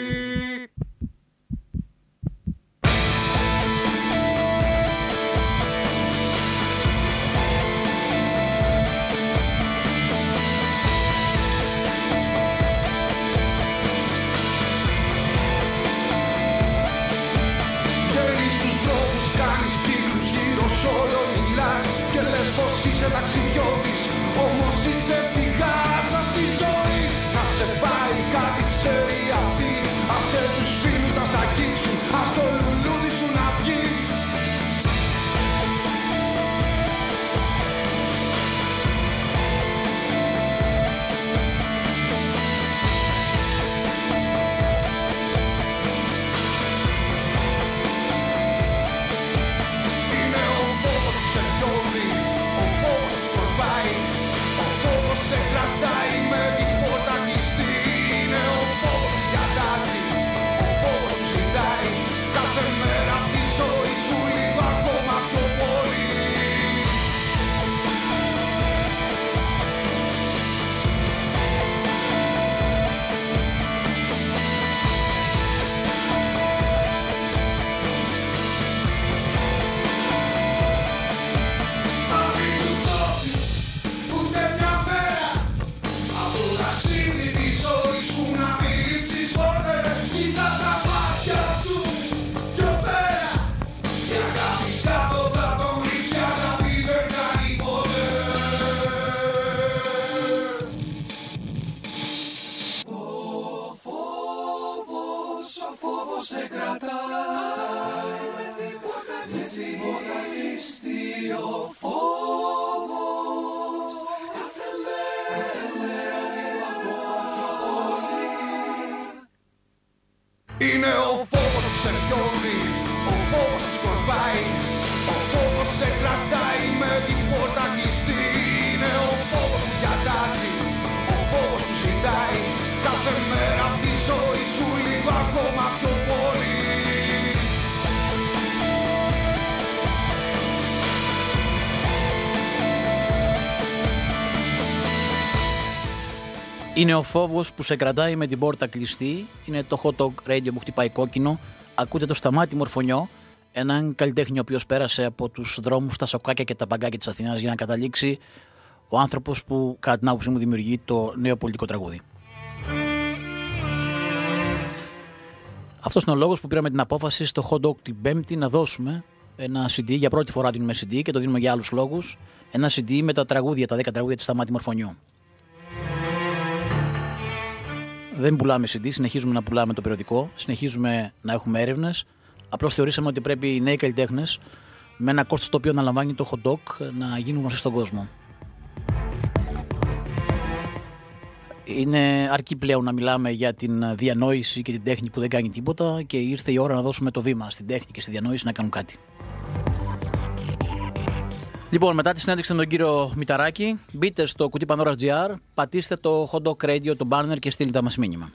Όλο μιλάς και λες πως είσαι ταξιδιώτης, όμως είσαι τη γάζα στη ζωή. Να σε πάει κάτι ξέρει αυτή, άσε τους φίλους να σ' αγγίξουν, ας το λουλούδι σου να βγει. Είναι ο φόβος που σε διώχνει, ο φόβος που σκορπάει, ο φόβος σε κρατάει με την πόρτα κλειστή. Είναι ο φόβος που διατάζει, ο φόβος που ζητάει κάθε μέρα απ' τη ζωή σου λίγο ακόμα πιο πολύ. Είναι ο φόβος που σε κρατάει με την πόρτα κλειστή. Είναι το hot dog radio που χτυπάει κόκκινο. Ακούτε το Σταμάτη Μορφωνιό, έναν καλλιτέχνη ο οποίος πέρασε από τους δρόμους, τα σοκάκια και τα μπαγκάκια της Αθηνάς για να καταλήξει ο άνθρωπος που κατά την άποψή μου δημιουργεί το νέο πολιτικό τραγούδι. Αυτός είναι ο λόγος που πήραμε την απόφαση στο hot dog την Πέμπτη να δώσουμε ένα σι ντι. Για πρώτη φορά δίνουμε σι ντι και το δίνουμε για άλλους λόγους. Ένα σι ντι με τα τραγούδια, τα δέκα τραγούδια του Σταμάτη Μορφωνιού. Δεν πουλάμε σι ντι, συνεχίζουμε να πουλάμε το περιοδικό, συνεχίζουμε να έχουμε έρευνες. Απλώς θεωρήσαμε ότι πρέπει οι νέοι καλλιτέχνες με ένα κόστος το οποίο αναλαμβάνει το hot dog να γίνουν γνωστοί στον κόσμο. Είναι αρκεί πλέον να μιλάμε για την διανόηση και την τέχνη που δεν κάνει τίποτα και ήρθε η ώρα να δώσουμε το βήμα στην τέχνη και στη διανόηση να κάνουν κάτι. Λοιπόν, μετά τη συνέντευξη με τον κύριο Μηταράκη, μπείτε στο κουτί Πανδώρας τζι αρ, πατήστε το hot dog radio, το banner και στείλτε μας μήνυμα.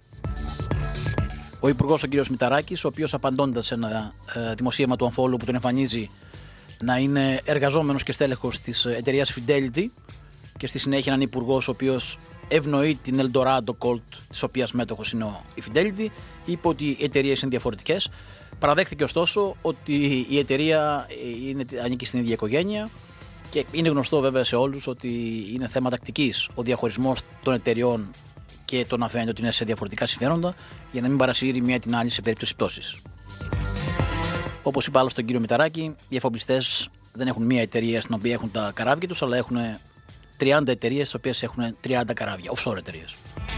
Ο υπουργός ο κύριος Μηταράκης, ο οποίος απαντώντας σε ένα ε, δημοσίευμα του Unfollow που τον εμφανίζει να είναι εργαζόμενος και στέλεχος της εταιρείας Fidelity και στη συνέχεια έναν υπουργός ο οποίος ευνοεί την Eldorado Colt, της οποίας μέτοχος είναι η Fidelity, είπε ότι οι εταιρείες είναι διαφορετικές. Παραδέχθηκε ωστόσο ότι η εταιρεία είναι, ανήκει στην ίδια οικογένεια και είναι γνωστό βέβαια σε όλους ότι είναι θέμα τακτικής ο διαχωρισμός των εταιρεών και το να φαίνεται ότι είναι σε διαφορετικά συμφέροντα για να μην παρασύρει μία την άλλη σε περίπτωση πτώσης. Όπως είπα άλλο στον κύριο Μηταράκη, οι εφοπλιστές δεν έχουν μία εταιρεία στην οποία έχουν τα καράβια τους, αλλά έχουν τριάντα εταιρείες στις οποίες έχουν τριάντα καράβια, offshore εταιρείες.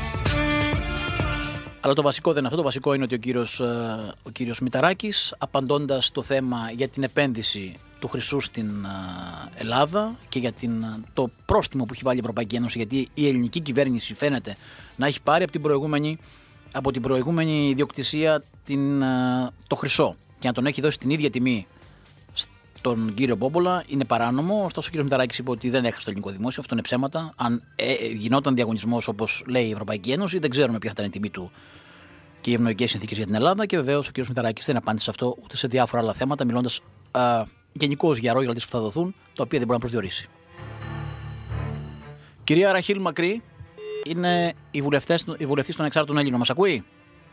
Αλλά το βασικό δεν είναι αυτό. Το βασικό είναι ότι ο κύριος, ο κύριος Μηταράκης, απαντώντας το θέμα για την επένδυση του χρυσού στην Ελλάδα και για την, το πρόστιμο που έχει βάλει η Ευρωπαϊκή Ένωση, γιατί η ελληνική κυβέρνηση φαίνεται να έχει πάρει από την προηγούμενη, από την προηγούμενη ιδιοκτησία την, το χρυσό και να τον έχει δώσει την ίδια τιμή στον κύριο Μπόμπολα, είναι παράνομο. Ωστόσο, ο κύριος Μηταράκης είπε ότι δεν έχασε το ελληνικό δημόσιο. Αυτό είναι ψέματα. Αν ε, γινόταν διαγωνισμός όπως λέει η Ευρωπαϊκή Ένωση, δεν ξέρουμε ποια θα ήταν η τιμή του και οι ευνοϊκές συνθήκες για την Ελλάδα. Και βεβαίως ο κ. Μηταράκης δεν απάντησε σε αυτό ούτε σε διάφορα άλλα θέματα, μιλώντας γενικώς για ρόγιαλτις που θα δοθούν, τα οποία δεν μπορεί να προσδιορίσει. Κυρία Ραχήλ Μακρύ, είναι η, η βουλευτής των Ανεξάρτητων Ελλήνων. Μας ακούει?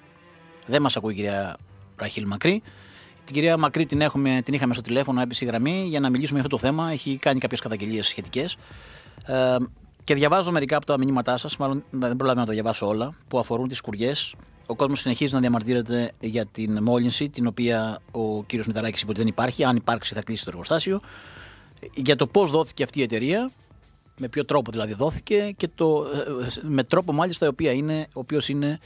Δεν μας ακούει η κυρία Ραχήλ Μακρύ. Την κυρία Μακρύ την, έχουμε, την είχαμε στο τηλέφωνο, έπεισε η γραμμή για να μιλήσουμε για αυτό το θέμα. Έχει κάνει κάποιες καταγγελίες σχετικές. Ε, και διαβάζω μερικά από τα μηνύματά σας, μάλλον δεν προλαβαίνω να τα διαβάσω όλα, που αφορούν τις σκουριές. Ο κόσμος συνεχίζει να διαμαρτύρεται για την μόλυνση, την οποία ο κύριος Μηταράκης είπε ότι δεν υπάρχει. Αν υπάρξει, θα κλείσει το εργοστάσιο. Για το πώς δόθηκε αυτή η εταιρεία, με ποιο τρόπο δηλαδή δόθηκε, και το, με τρόπο μάλιστα ο οποίος είναι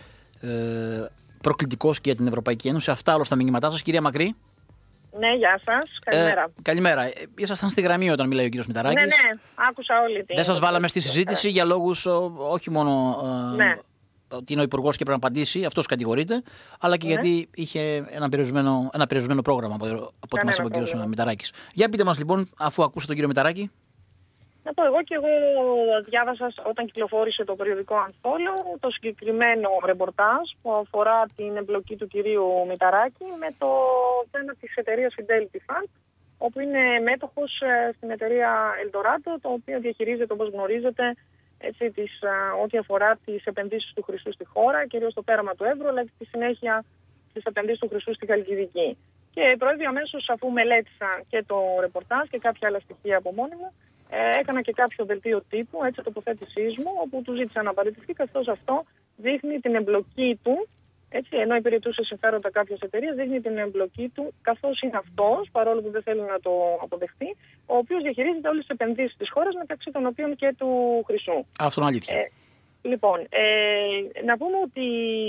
ε, προκλητικός και για την Ευρωπαϊκή Ένωση. Αυτά όλα στα μηνύματά σας. Κυρία Μακρύ. Ναι, γεια σας. Καλημέρα. Ε, καλημέρα. Ήσασταν στη γραμμή όταν μιλάει ο κύριος Μηταράκης. Ναι, ναι, άκουσα όλη την. Δεν σας βάλαμε στη συζήτηση για λόγους όχι μόνο ναι. ότι είναι ο Υπουργός και πρέπει να απαντήσει, αυτός κατηγορείται, αλλά και ναι. γιατί είχε ένα περιορισμένο, ένα περιορισμένο πρόγραμμα από, από ό,τι μας είπε ο κύριος Μηταράκης. Για πείτε μας λοιπόν, αφού ακούσατε τον κύριο Μηταράκη. Να πω εγώ και εγώ διάβασα όταν κυκλοφόρησε το περιοδικό Ανθόλο το συγκεκριμένο ρεπορτάζ που αφορά την εμπλοκή του κυρίου Μηταράκη με το θέμα της εταιρείας Fidelity Fund, όπου είναι μέτοχος στην εταιρεία Eldorado, το οποίο διαχειρίζεται, όπως γνωρίζετε, έτσι, τις, ό,τι αφορά τις επενδύσεις του χρυσού στη χώρα, κυρίως στο πέραμα του Εύρου, αλλά και στη συνέχεια τις επενδύσεις του χρυσού στη Χαλκιδική. Και προέβη αμέσως, αφού μελέτησα και το ρεπορτάζ και κάποια άλλα στοιχεία από μόνη μου, έκανα και κάποιο δελτίο τύπου, έτσι, τοποθέτησής μου, όπου του ζήτησα να παραιτηθεί, καθώς αυτό δείχνει την εμπλοκή του, έτσι, ενώ υπηρετούσε συμφέροντα κάποιες εταιρείες, δείχνει την εμπλοκή του, καθώς είναι αυτός, παρόλο που δεν θέλει να το αποδεχτεί, ο οποίος διαχειρίζεται όλες τις επενδύσεις της χώρας, μεταξύ των οποίων και του χρυσού. Αυτό είναι αλήθεια. Ε, Λοιπόν, ε, να πούμε ότι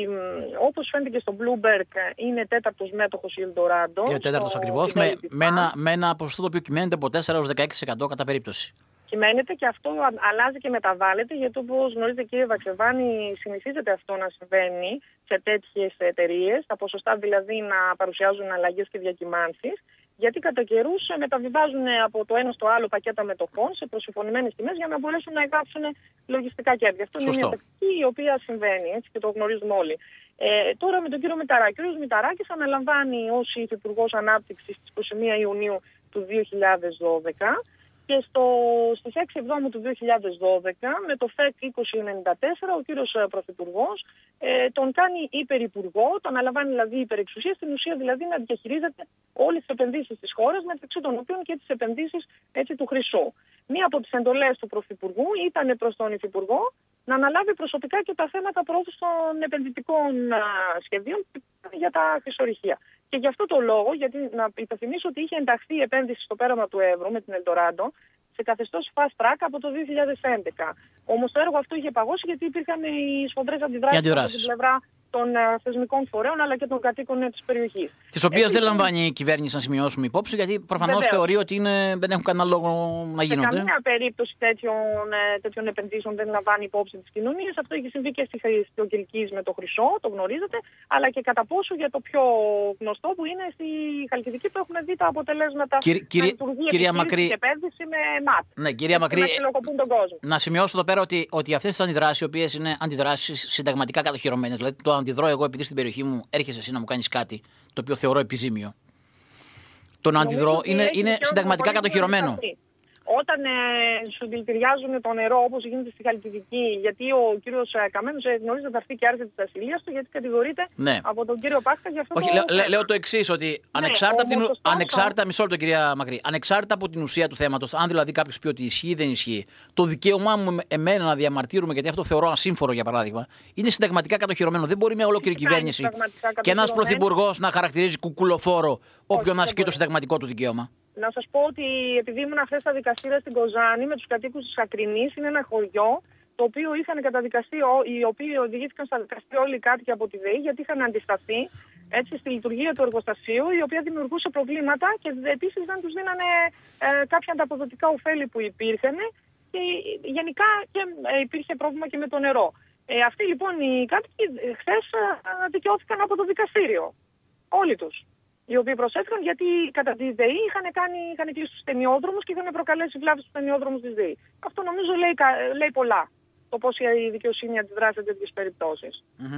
όπως φαίνεται και στο Bloomberg είναι τέταρτος μέτοχος η Eldorado. Είναι τέταρτος ακριβώς, με, με, ένα, με ένα ποσοστό το οποίο κυμαίνεται από τέσσερα έως δεκαέξι τοις εκατό κατά περίπτωση. Κυμαίνεται και αυτό αλλάζει και μεταβάλλεται, γιατί όπως γνωρίζετε κύριε Βαξεβάνη, συνηθίζεται αυτό να συμβαίνει σε τέτοιες εταιρείες, τα ποσοστά δηλαδή να παρουσιάζουν αλλαγές και διακυμάνσεις, γιατί κατά καιρούς μεταβιβάζουν από το ένα στο άλλο πακέτα μετοχών σε προσυμφωνημένες τιμές για να μπορέσουν να εγγράψουν λογιστικά κέρδη. Αυτό είναι μια τακτική η οποία συμβαίνει, έτσι, και το γνωρίζουμε όλοι. Ε, τώρα με τον κύριο Μηταράκη. Ο κύριος Μηταράκης αναλαμβάνει ως Υφυπουργός Ανάπτυξης στις είκοσι μία Ιουνίου του δύο χιλιάδες δώδεκα. Και στο, στις έξι Εβδόμου του δύο χιλιάδες δώδεκα, με το ΦΕΚ είκοσι ενενήντα τέσσερα, ο κύριος Πρωθυπουργός ε, τον κάνει υπερυπουργό, τον αναλαμβάνει δηλαδή υπερεξουσία, στην ουσία δηλαδή να διαχειρίζεται όλες τις επενδύσεις της χώρας, μεταξύ των οποίων και τις επενδύσεις, έτσι, του χρυσού. Μία από τις εντολές του Πρωθυπουργού ήταν προς τον Υφυπουργό να αναλάβει προσωπικά και τα θέματα πρόθεσης των επενδυτικών α, σχεδίων για τα χρυσορυχεία. Και γι' αυτό το λόγο, γιατί να υπενθυμίσω ότι είχε ενταχθεί η επένδυση στο πέραμα του Εύρου με την Eldorado σε καθεστώς fast track από το δύο χιλιάδες έντεκα. Όμως το έργο αυτό είχε παγώσει γιατί υπήρχαν οι σφοδρές αντιδράσεις από την πλευρά των uh, θεσμικών φορέων αλλά και των κατοίκων της περιοχής. Τις οποίες δεν λαμβάνει η κυβέρνηση, να σημειώσουμε υπόψη, γιατί προφανώς θεωρεί ότι είναι, δεν έχουν κανένα λόγο να γίνονται. Σε καμία περίπτωση τέτοιων, τέτοιων επενδύσεων δεν λαμβάνει υπόψη τις κοινωνίες. Αυτό έχει συμβεί και στη Οκυλκής με το χρυσό, το γνωρίζετε, αλλά και κατά πόσο για το πιο γνωστό που είναι στη Χαλκιδική, που έχουν δει τα αποτελέσματα Κύρι, να λειτουργεί κυρία Μακρύ, και επένδυση με ΜΑΤ. Ναι, κυρία Μακρύ, να ξυλοκοπούν τον κόσμο. Να σημειώσω εδώ πέρα ότι, ότι αυτές τις αντιδράσεις, οι οποίες είναι αντιδράσεις συνταγματικά κατοχυρωμένες, δηλαδή το αντιδρώ εγώ επειδή στην περιοχή μου έρχεσαι εσύ να μου κάνεις κάτι το οποίο θεωρώ επιζήμιο. Το να αντιδρώ είναι, είναι συνταγματικά κατοχυρωμένο. Όταν ε, σου δηλητηριάζουν το νερό όπως γίνεται στη Χαλκιδική, γιατί ο κύριος Καμένος ε, γνωρίζει ότι θα έρθει και άρθει της ασυλίας του, γιατί κατηγορείται ναι. από τον κύριο Πάσχα για αυτό. Όχι, το... λέω, λέ, λέω το εξής, ότι ναι, ανεξάρτητα, από την, ανεξάρτητα, μισό λεπτό, κυρία Μακρύ, ανεξάρτητα από την ουσία του θέματος, αν δηλαδή κάποιος πει ότι ισχύει ή δεν ισχύει, το δικαίωμά μου εμένα να διαμαρτύρουμε, γιατί αυτό θεωρώ ασύμφορο για παράδειγμα, είναι συνταγματικά κατοχυρωμένο. Δεν μπορεί μια ολόκληρη κυβέρνηση και ένας πρωθυπουργός να χαρακτηρίζει κουκουλοφόρο όποιον ασκεί το συνταγματικό του δικαίωμα. Να σας πω ότι επειδή ήμουν χθες στα δικαστήρια στην Κοζάνη με τους κατοίκους της Ακρινής, είναι ένα χωριό το οποίο είχαν καταδικαστεί, οι οποίοι οδηγήθηκαν στα δικαστήρια όλοι οι κάτοικοι από τη ΔΕΗ, γιατί είχαν αντισταθεί, έτσι, στη λειτουργία του εργοστασίου, η οποία δημιουργούσε προβλήματα και επίσης δεν τους δίνανε ε, κάποια ανταποδοτικά ωφέλη που υπήρχαν και γενικά και, ε, υπήρχε πρόβλημα και με το νερό. Ε, αυτοί λοιπόν οι κάτοικοι χθες ε, δικαιώθηκαν από το δικαστήριο. Όλοι τους. Οι οποίοι προσέφηκαν γιατί κατά τη ΔΕΗ είχαν, κάνει, είχαν κλείσει τους στενιόδρομους και είχαν προκαλέσει βλάβες στους στενιόδρομους της ΔΕΗ. Αυτό νομίζω λέει, λέει πολλά. Το πώς η δικαιοσύνη αντιδρά σε τέτοιες περιπτώσεις. Mm-hmm.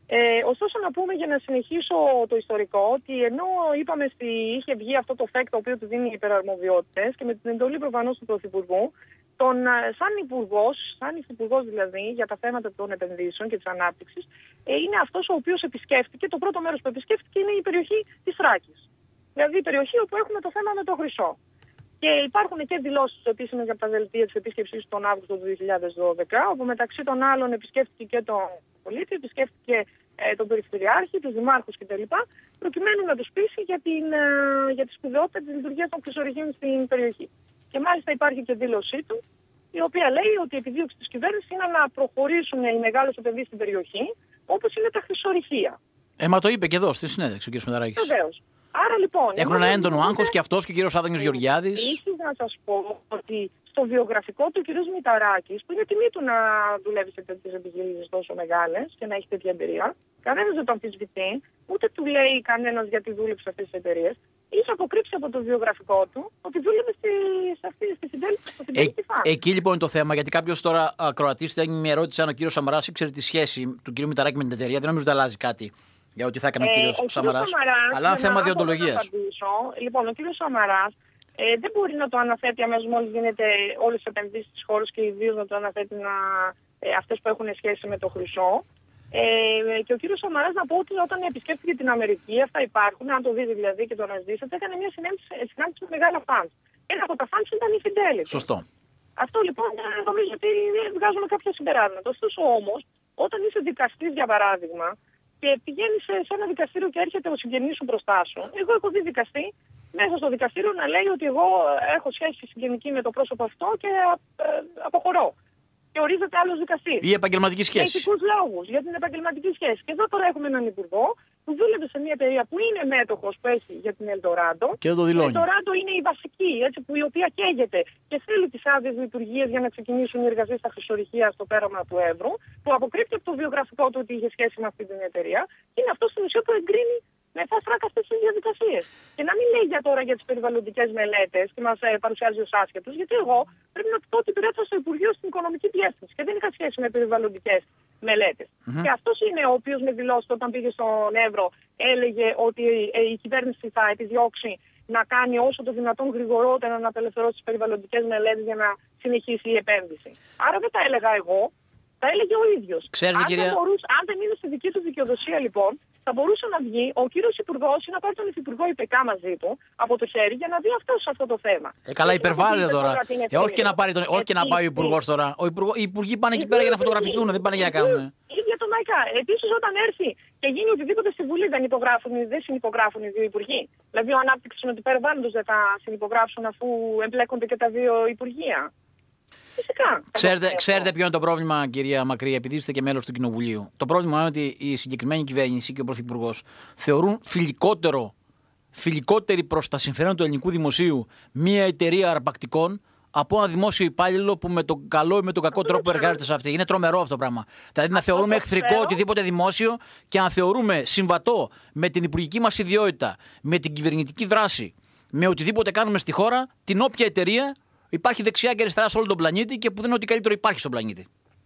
Ε, ωστόσο, να πούμε για να συνεχίσω το ιστορικό ότι ενώ είπαμε στη, είχε βγει αυτό το ΦΕΚ το οποίο του δίνει υπεραρμοδιότητες και με την εντολή προφανώς του Πρωθυπουργού, τον, σαν υπουργός, σαν υφυπουργός δηλαδή για τα θέματα των επενδύσεων και της ανάπτυξης, ε, είναι αυτός ο οποίος επισκέφτηκε, το πρώτο μέρος που επισκέφτηκε είναι η περιοχή της Θράκης. Δηλαδή η περιοχή όπου έχουμε το θέμα με το χρυσό. Και υπάρχουν και δηλώσεις επίσημες για τα δελτία της επίσκεψης τον Αύγουστο του δύο χιλιάδες δώδεκα, όπου μεταξύ των άλλων επισκέφτηκε και τον πολίτη, επισκέφτηκε ε, τον περιφερειάρχη, τους δημάρχους κτλ. Προκειμένου να τους πείσει για, την, ε, για τη σπουδαιότητα της λειτουργίας των χρυσορυχείων στην περιοχή. Και μάλιστα υπάρχει και δήλωσή του, η οποία λέει ότι η επιδίωξη της κυβέρνησης είναι να προχωρήσουν οι μεγάλες επενδύσεις στην περιοχή, όπως είναι τα χρυσορυχεία. Ε, μα το είπε και εδώ στη συνέντευξη ο κ. Μηταράκης. Βεβαίως. Άρα λοιπόν. Έχουν ένα έντονο άγχος και αυτός και ο κύριος Άδωνης Γεωργιάδης. Επίσης να σας πω ότι στο βιογραφικό του κ. Μηταράκης, που είναι τιμή του να δουλεύει σε τέτοιες επιχειρήσεις τόσο μεγάλες και να έχει τέτοια εμπειρία, κανένας δεν το αμφισβητεί, ούτε του λέει κανένας γιατί δούλεψε σε αυτές τις εταιρείες. Είχε αποκρύψει από το βιογραφικό του ότι δούλευε στη, σε αυτή τη Fidelity Fund. Ε, εκεί λοιπόν είναι το θέμα, γιατί κάποιος τώρα ακροατής θα έγινε μια ερώτηση αν ο κύριος Σαμαράς ήξερε τη σχέση του κ. Μηταράκη με την εταιρεία. Δεν νομίζω ότι αλλάζει κάτι για ό,τι θα έκανε ο κύριος ε, Σαμαράς. Αλλά είναι θέμα διοντολογίας. Λοιπόν, ο κύριος Σαμαράς ε, δεν μπορεί να το αναθέτει αμέσως μόλις γίνεται όλες τις επενδύσεις της χώρας και ιδίως να το αναθέτει να, ε, αυτές που έχουν σχέση με το χρυσό. Ε, και ο κύριος Σαμαράς, να πω ότι όταν επισκέφθηκε την Αμερική, αυτά υπάρχουν, αν το δείτε δηλαδή και το αναζητήσετε, έκανε μια συνάντηση με μεγάλα φαντς. Ένα από τα φαντς ήταν η Fidelity. Σωστό. Αυτό λοιπόν νομίζω ότι βγάζουμε κάποια συμπεράσματα. Ωστόσο όμως, όταν είσαι δικαστής για παράδειγμα, και πηγαίνει σε, σε ένα δικαστήριο και έρχεται ο συγγενής σου μπροστά σου. Εγώ έχω δει δικαστή μέσα στο δικαστήριο να λέει ότι εγώ έχω σχέση συγγενική με το πρόσωπο αυτό και ε, αποχωρώ. Και ορίζεται άλλος δικαστής. Η επαγγελματική σχέση. Για ηθικούς λόγους, για την επαγγελματική σχέση. Και εδώ τώρα έχουμε έναν υπουργό που δούλευε σε μια εταιρεία που είναι μέτοχος που έχει για την Eldorado. Και το δηλώνει. Η Eldorado είναι η βασική, έτσι, που η οποία καίγεται και θέλει τις άδειες λειτουργίας για να ξεκινήσουν οι εργασίες στα χρυσορυχεία στο πέραμα του Εύρου, που αποκρύπτει από το βιογραφικό του ότι είχε σχέση με αυτή την εταιρεία. Και είναι αυτό στην ουσία που εγκρίνει με φάστρακα αυτές τις διαδικασίες. Και να μην λέει για τώρα για τις περιβαλλοντικές μελέτες και μας ε, παρουσιάζει ως άσχετους, γιατί εγώ πρέπει να πω ότι υπηρέτησα στο Υπουργείο στην Οικονομική Διεύθυνση και δεν είχα σχέση με περιβαλλοντικές μελέτες. Mm-hmm. Και αυτός είναι ο οποίος με δηλώσει όταν πήγε στον Εύρο έλεγε ότι ε, η κυβέρνηση θα επιδιώξει να κάνει όσο το δυνατόν γρηγορότερα να απελευθερώσει τις περιβαλλοντικές μελέτες για να συνεχίσει η επένδυση. Άρα δεν τα έλεγα εγώ. Τα έλεγε ο ίδιος. Ξέρετε, αν, κυρία... δεν μπορούσε, αν δεν είναι στη δική του δικαιοδοσία, λοιπόν, θα μπορούσε να βγει ο κύριος Υπουργός ή να πάρει τον Υφυπουργό ΙΠΕΚΑ μαζί του από το χέρι για να δει αυτό σε αυτό το θέμα. Ε, καλά, υπερβάλλεται τώρα. τώρα ε, όχι και να, πάρει τον... όχι και να πάει ο Υπουργός τώρα. Ο υπουργό... Οι Υπουργοί πάνε εκεί πέρα για να φωτογραφηθούν, δεν πάνε για να κάνουν. Ίδια το ΜΑΙΚΑ. Επίσης, όταν έρθει και γίνει οτιδήποτε στη Βουλή, δεν υπογράφουν, δεν συνυπογράφουν οι δύο Υπουργοί. Δηλαδή, ο Ανάπτυξης με του περιβάλλοντος δεν θα συνυπογράψουν αφού εμπλέκονται και τα δύο Υπουργεία. Φυσικά. Ξέρετε, ξέρετε ποιο είναι το πρόβλημα, κυρία Μακρύ, επειδή είστε και μέλος του Κοινοβουλίου. Το πρόβλημα είναι ότι η συγκεκριμένη κυβέρνηση και ο Πρωθυπουργός θεωρούν φιλικότερο, φιλικότερη προς τα συμφέροντα του ελληνικού δημοσίου μία εταιρεία αρπακτικών από ένα δημόσιο υπάλληλο που με τον καλό ή με τον κακό τρόπο εργάζεται σε αυτή. Είναι τρομερό αυτό το πράγμα. Δηλαδή να θεωρούμε εχθρικό οτιδήποτε δημόσιο και να θεωρούμε συμβατό με την υπουργική μας ιδιότητα, με την κυβερνητική δράση, με οτιδήποτε κάνουμε στη χώρα, την όποια εταιρεία υπάρχει δεξιά και αριστερά σε όλο τον πλανήτη και που δεν είναι ότι καλύτερο υπάρχει στον πλανήτη.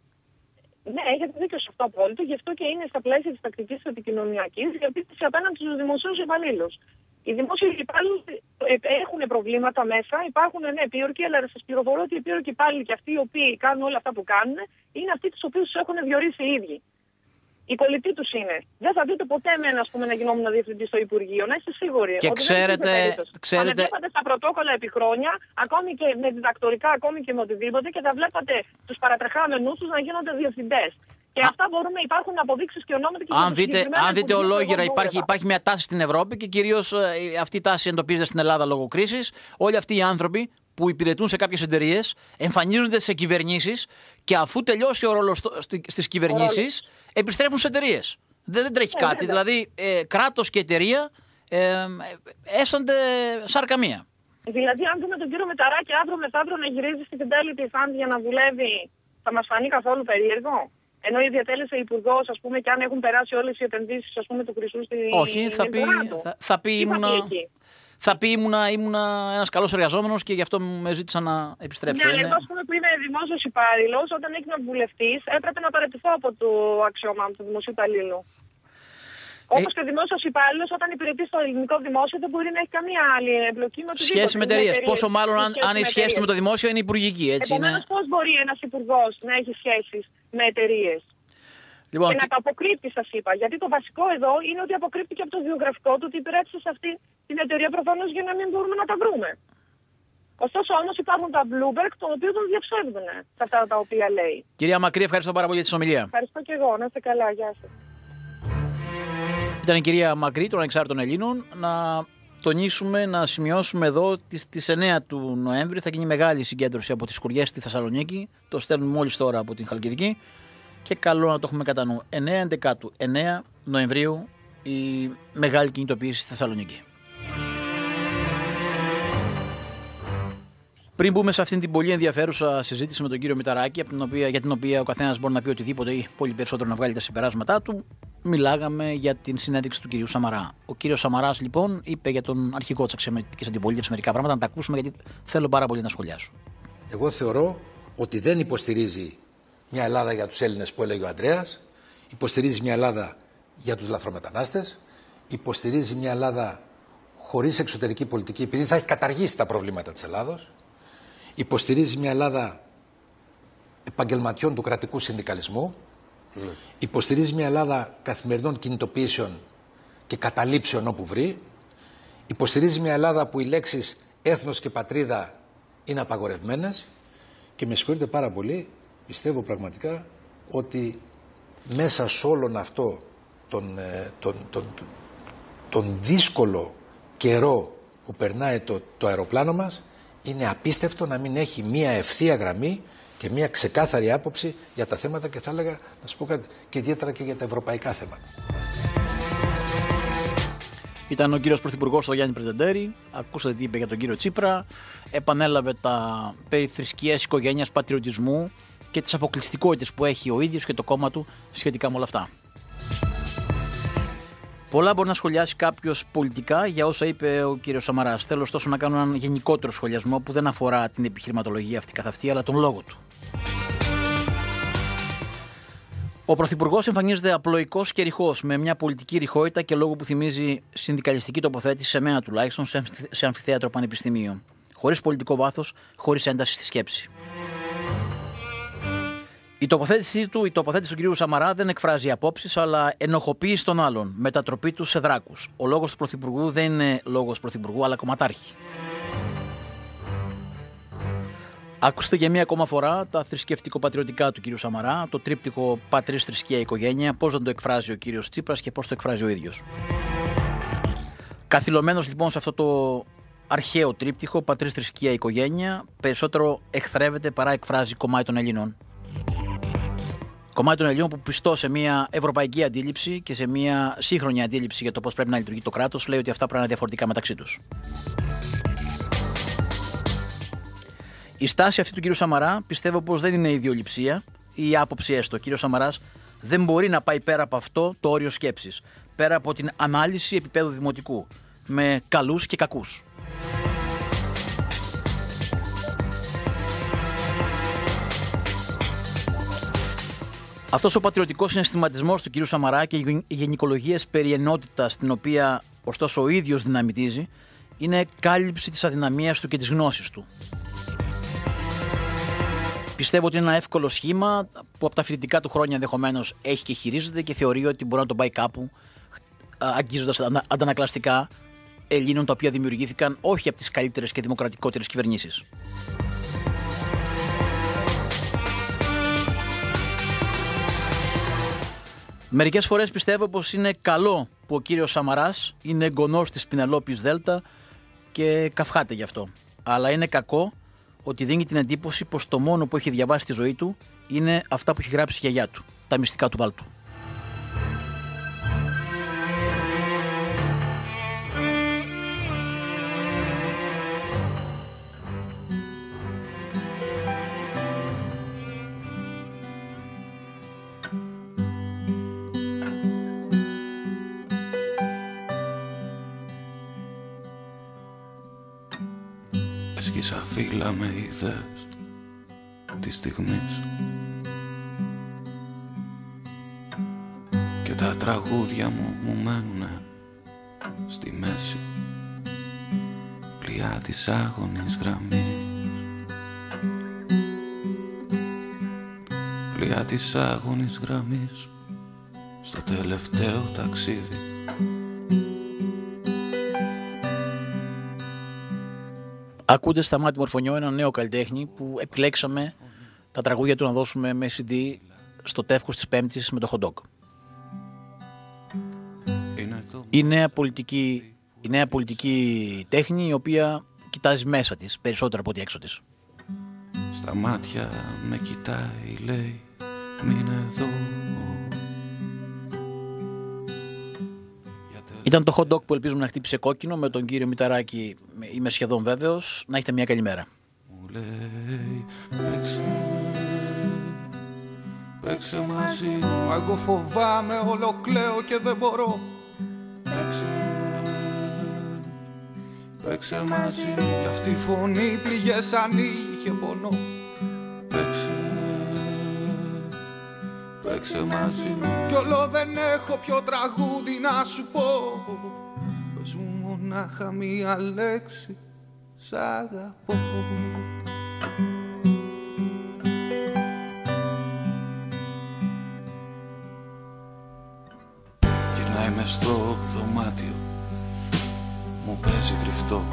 Ναι, έχετε δίκιο σε αυτό απόλυτο. Γι' αυτό και είναι στα πλαίσια της τακτικής επικοινωνιακής διαπίστωση απέναντι στους δημοσίους υπαλλήλους. Οι δημόσιοι υπάλληλοι έχουν προβλήματα μέσα, υπάρχουν ναι, επίορκοι, αλλά σας πληροφορώ ότι οι επίορκοι υπάλληλοι και αυτοί οι οποίοι κάνουν όλα αυτά που κάνουν είναι αυτοί τους οποίους τους έχουν διορίσει οι ίδιοι. Οι πολιτοί τους είναι. Δεν θα δείτε ποτέ εμένα ας πούμε, να γινόμουν διευθυντή στο Υπουργείο, να είστε σίγουροι. Και ότι ξέρετε. ξέρετε... Θα με βλέπατε στα πρωτόκολλα επί χρόνια, ακόμη και με διδακτορικά, ακόμη και με οτιδήποτε, και θα βλέπατε τους παρατρεχάμενους τους να γίνονται διευθυντές. Και Α... αυτά μπορούμε, υπάρχουν αποδείξεις και ονόματα και αν δείτε, αν δείτε ολόγυρα, υπάρχει, υπάρχει μια τάση στην Ευρώπη και κυρίως αυτή η τάση εντοπίζεται στην Ελλάδα λόγω κρίσης. Όλοι αυτοί οι άνθρωποι που υπηρετούν σε κάποιες εταιρείες εμφανίζονται σε κυβερνήσεις και αφού τελειώσει ο ρόλος στις κυβερνήσεις επιστρέφουν σε εταιρείες. Δεν, δεν τρέχει ε, κάτι. Βέβαια. Δηλαδή ε, κράτος και εταιρεία ε, έσονται σάρκα μία. Δηλαδή, αν δούμε τον κύριο Μηταράκη αύριο μεθαύριο να γυρίζει στη Fidelity Fund για να δουλεύει, θα μας φανεί καθόλου περίεργο? Ενώ η διατέλεσε υπουργός, ας πούμε, και αν έχουν περάσει όλες οι επενδύσεις ας πούμε, του χρυσού στη Όχι, θα πει, θα, θα πει ήμουνα, θα πει ήμουνα, ήμουνα ένας καλός εργαζόμενος και γι' αυτό με ζήτησαν να επιστρέψω. Ναι, εγώ ας πούμε που είμαι δημόσιος υπάλληλος, όταν έγινα βουλευτής, έπρεπε να παραιτηθώ από το αξιώμα μου του δημοσίου υπαλλήλου. Όπως και ο δημόσιος υπάλληλος, όταν υπηρετεί στο ελληνικό δημόσιο, δεν μπορεί να έχει καμία άλλη εμπλοκή με οτιδήποτε. Σχέση με εταιρείες. Πόσο μάλλον αν, αν η σχέση του με το δημόσιο είναι υπουργική. Επομένως, είναι... πώς μπορεί ένας υπουργός να έχει σχέσεις με εταιρείες. Λοιπόν, και να το αποκρύπτει, σας είπα. Γιατί το βασικό εδώ είναι ότι αποκρύπτει και από το βιογραφικό του ότι υπηρέτησε σε αυτή την εταιρεία προφανώς για να μην μπορούμε να τα βρούμε. Ωστόσο όμως υπάρχουν τα Bloomberg, το οποίο τον διαψεύδουν σε αυτά τα οποία λέει. Κυρία Μακρύ, ευχαριστώ πάρα πολύ για τη συνομιλία. Ευχαριστώ και εγώ. Να είστε καλά. Γεια σας. Ήταν η κυρία Μακρύ των Ανεξάρτητων Ελλήνων. Να τονίσουμε, να σημειώσουμε εδώ ότι στις εννέα του Νοέμβρη θα γίνει μεγάλη συγκέντρωση από τις Σκουριές στη Θεσσαλονίκη. Το στέλνουν μόλις τώρα από την Χαλκιδική. Και καλό να το έχουμε κατά νου. εννέα Νοεμβρίου η μεγάλη κινητοποίηση στη Θεσσαλονίκη. Πριν μπούμε σε αυτήν την πολύ ενδιαφέρουσα συζήτηση με τον κύριο Μηταράκη, από την οποία, για την οποία ο καθένας μπορεί να πει οτιδήποτε ή πολύ περισσότερο να βγάλει τα συμπεράσματά του, μιλάγαμε για την συνέντευξη του κυρίου Σαμαρά. Ο κύριος Σαμαράς λοιπόν είπε για τον αρχηγό της αξιωματικής αντιπολίτευσης μερικά πράγματα, να τα ακούσουμε γιατί θέλω πάρα πολύ να σχολιάσω. Εγώ θεωρώ ότι δεν υποστηρίζει μια Ελλάδα για τους Έλληνες που έλεγε ο Ανδρέας, υποστηρίζει μια Ελλάδα για τους λαθρομετανάστες, υποστηρίζει μια Ελλάδα χωρίς εξωτερική πολιτική επειδή θα έχει καταργήσει τα προβλήματα της Ελλάδος, υποστηρίζει μια Ελλάδα επαγγελματιών του κρατικού συνδικαλισμού, mm. υποστηρίζει μια Ελλάδα καθημερινών κινητοποιήσεων και καταλήψεων όπου βρει, υποστηρίζει μια Ελλάδα που οι λέξεις έθνος και πατρίδα είναι απαγορευμένες και με συγχωρείτε πάρα πολύ, πιστεύω πραγματικά ότι μέσα σε όλον αυτό τον, τον, τον, τον δύσκολο καιρό που περνάει το, το αεροπλάνο μας, είναι απίστευτο να μην έχει μία ευθεία γραμμή και μία ξεκάθαρη άποψη για τα θέματα και θα έλεγα, να σας πω κάτι, και ιδιαίτερα και για τα ευρωπαϊκά θέματα. Ήταν ο κύριος Πρωθυπουργός ο Γιάννη Πρετεντέρη, ακούσατε τι είπε για τον κύριο Τσίπρα, επανέλαβε τα περί θρησκείας, οικογένειας, πατριωτισμού και τις αποκλειστικότητες που έχει ο ίδιος και το κόμμα του σχετικά με όλα αυτά. Πολλά μπορεί να σχολιάσει κάποιος πολιτικά για όσα είπε ο κύριος Σαμαράς. Θέλω ωστόσο να κάνω έναν γενικότερο σχολιασμό που δεν αφορά την επιχειρηματολογία αυτή καθ' αυτή, αλλά τον λόγο του. Ο Πρωθυπουργός εμφανίζεται απλοϊκός και ρηχός, με μια πολιτική ρηχότητα και λόγο που θυμίζει συνδικαλιστική τοποθέτηση, σε μένα τουλάχιστον, σε αμφιθέατρο πανεπιστημίο. Χωρίς πολιτικό βάθος, χωρίς ένταση στη σκέψη. Η τοποθέτησή του, η τοποθέτηση του κ. Σαμαρά δεν εκφράζει απόψεις, αλλά ενοχοποίηση των άλλων, μετατροπή του σε δράκους. Ο λόγος του Πρωθυπουργού δεν είναι λόγος Πρωθυπουργού, αλλά κομματάρχη. Άκουστε για μία ακόμα φορά τα θρησκευτικο-πατριωτικά του κ. Σαμαρά, το τρίπτυχο πατρίς, θρησκεία, οικογένεια, πώς δεν το εκφράζει ο κ. Τσίπρας και πώς το εκφράζει ο ίδιος. Καθυλωμένος λοιπόν σε αυτό το αρχαίο τρίπτυχο, πατρίς, θρησκεία, οικογένεια, περισσότερο εχθρεύεται παρά εκφράζει κομμάτι των Ελλήνων. Κομμάτι των Ελλήνων που πιστό σε μια ευρωπαϊκή αντίληψη και σε μια σύγχρονη αντίληψη για το πώς πρέπει να λειτουργεί το κράτος, λέει ότι αυτά πρέπει να είναι διαφορετικά μεταξύ τους. Η στάση αυτή του κ. Σαμαρά πιστεύω πως δεν είναι ιδιοληψία ή η άποψη έστω. Ο κ. Σαμαράς δεν μπορεί να πάει πέρα από αυτό το όριο σκέψης, πέρα από την ανάλυση επίπεδου δημοτικού, με καλούς και κακούς. Αυτός ο πατριωτικός συναισθηματισμός του κ. Σαμαρά και οι γενικολογίες περί ενότητας, την οποία ωστόσο ο ίδιος δυναμητίζει, είναι κάλυψη της αδυναμίας του και της γνώσης του. Πιστεύω ότι είναι ένα εύκολο σχήμα που από τα φοιτητικά του χρόνια ενδεχομένως έχει και χειρίζεται και θεωρεί ότι μπορεί να τον πάει κάπου, αγγίζοντας αντανακλαστικά Ελλήνων τα οποία δημιουργήθηκαν όχι από τις καλύτερες και δημοκρατικότερες κυβερνήσεις. Μερικές φορές πιστεύω πως είναι καλό που ο κύριος Σαμαράς είναι εγγονός της Πινελόπης Δέλτα και καυχάται γι' αυτό. Αλλά είναι κακό ότι δίνει την εντύπωση πως το μόνο που έχει διαβάσει στη ζωή του είναι αυτά που έχει γράψει η γιαγιά του, τα μυστικά του βάλτου. Έσκυσα φύλλα με ιδέες της στιγμής και τα τραγούδια μου μου μένουνε στη μέση, πλειά της άγονης γραμμής, πλειά της άγονης γραμμής, στο τελευταίο ταξίδι. Ακούτε Σταμάτη Μορφωνιό, ένα νέο καλλιτέχνη που επιλέξαμε τα τραγούδια του να δώσουμε με σι ντι στο τεύχος της Πέμπτης με το hot dog. Η νέα πολιτική, η νέα πολιτική τέχνη, η οποία κοιτάζει μέσα της περισσότερο από ό,τι έξω της. Στα μάτια με κοιτάει, λέει, μείνε εδώ. Ήταν το hot dog που ελπίζουμε να χτύπησε κόκκινο με τον κύριο Μηταράκη. Είμαι σχεδόν βέβαιος. Να έχετε μια καλή μέρα. Μου λέει, παίξε, παίξε μαζί. Μα εγώ φοβάμαι, όλο κλαίω και δεν μπορώ. Παίξε, παίξε μαζί. Κι αυτή η φωνή πληγές ανοίγει και πονώ. Παίξε, παίξε μαζί. Κι όλο δεν έχω πιο τραγούδι να σου πω. Πες μου μονάχα μία λέξη, σ' αγαπώ. Γυρνάει μες στο δωμάτιο, μου παίζει γρυφτό.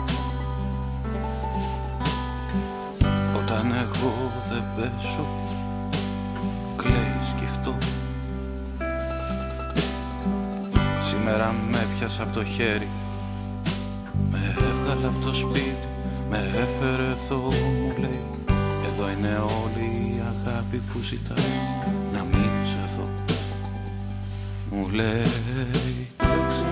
Όταν εγώ δεν πέσω, κλαίει σκυφτό. Σήμερα με πιάσα από το χέρι, με έβγαλε από το σπίτι, με έφερε εδώ, μου λέει. Εδώ είναι όλη η αγάπη που ζητάς, να μείνεις εδώ. Μου λέει, παίξε,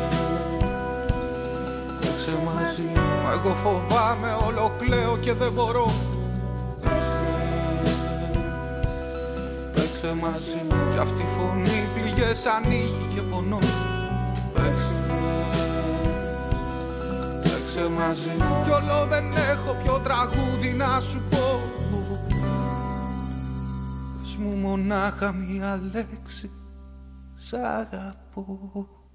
παίξε μαζί. Μα εγώ φοβάμαι, όλο κλαίω και δεν μπορώ. Παίξε μαζί. Κι αυτή η φωνή πληγές ανοίγει και πονώ. Παίξε, παίξε μαζί. Κι όλο δεν έχω πιο τραγούδι να σου πω. Πες μου μονάχα μία λέξη, σ' αγαπώ.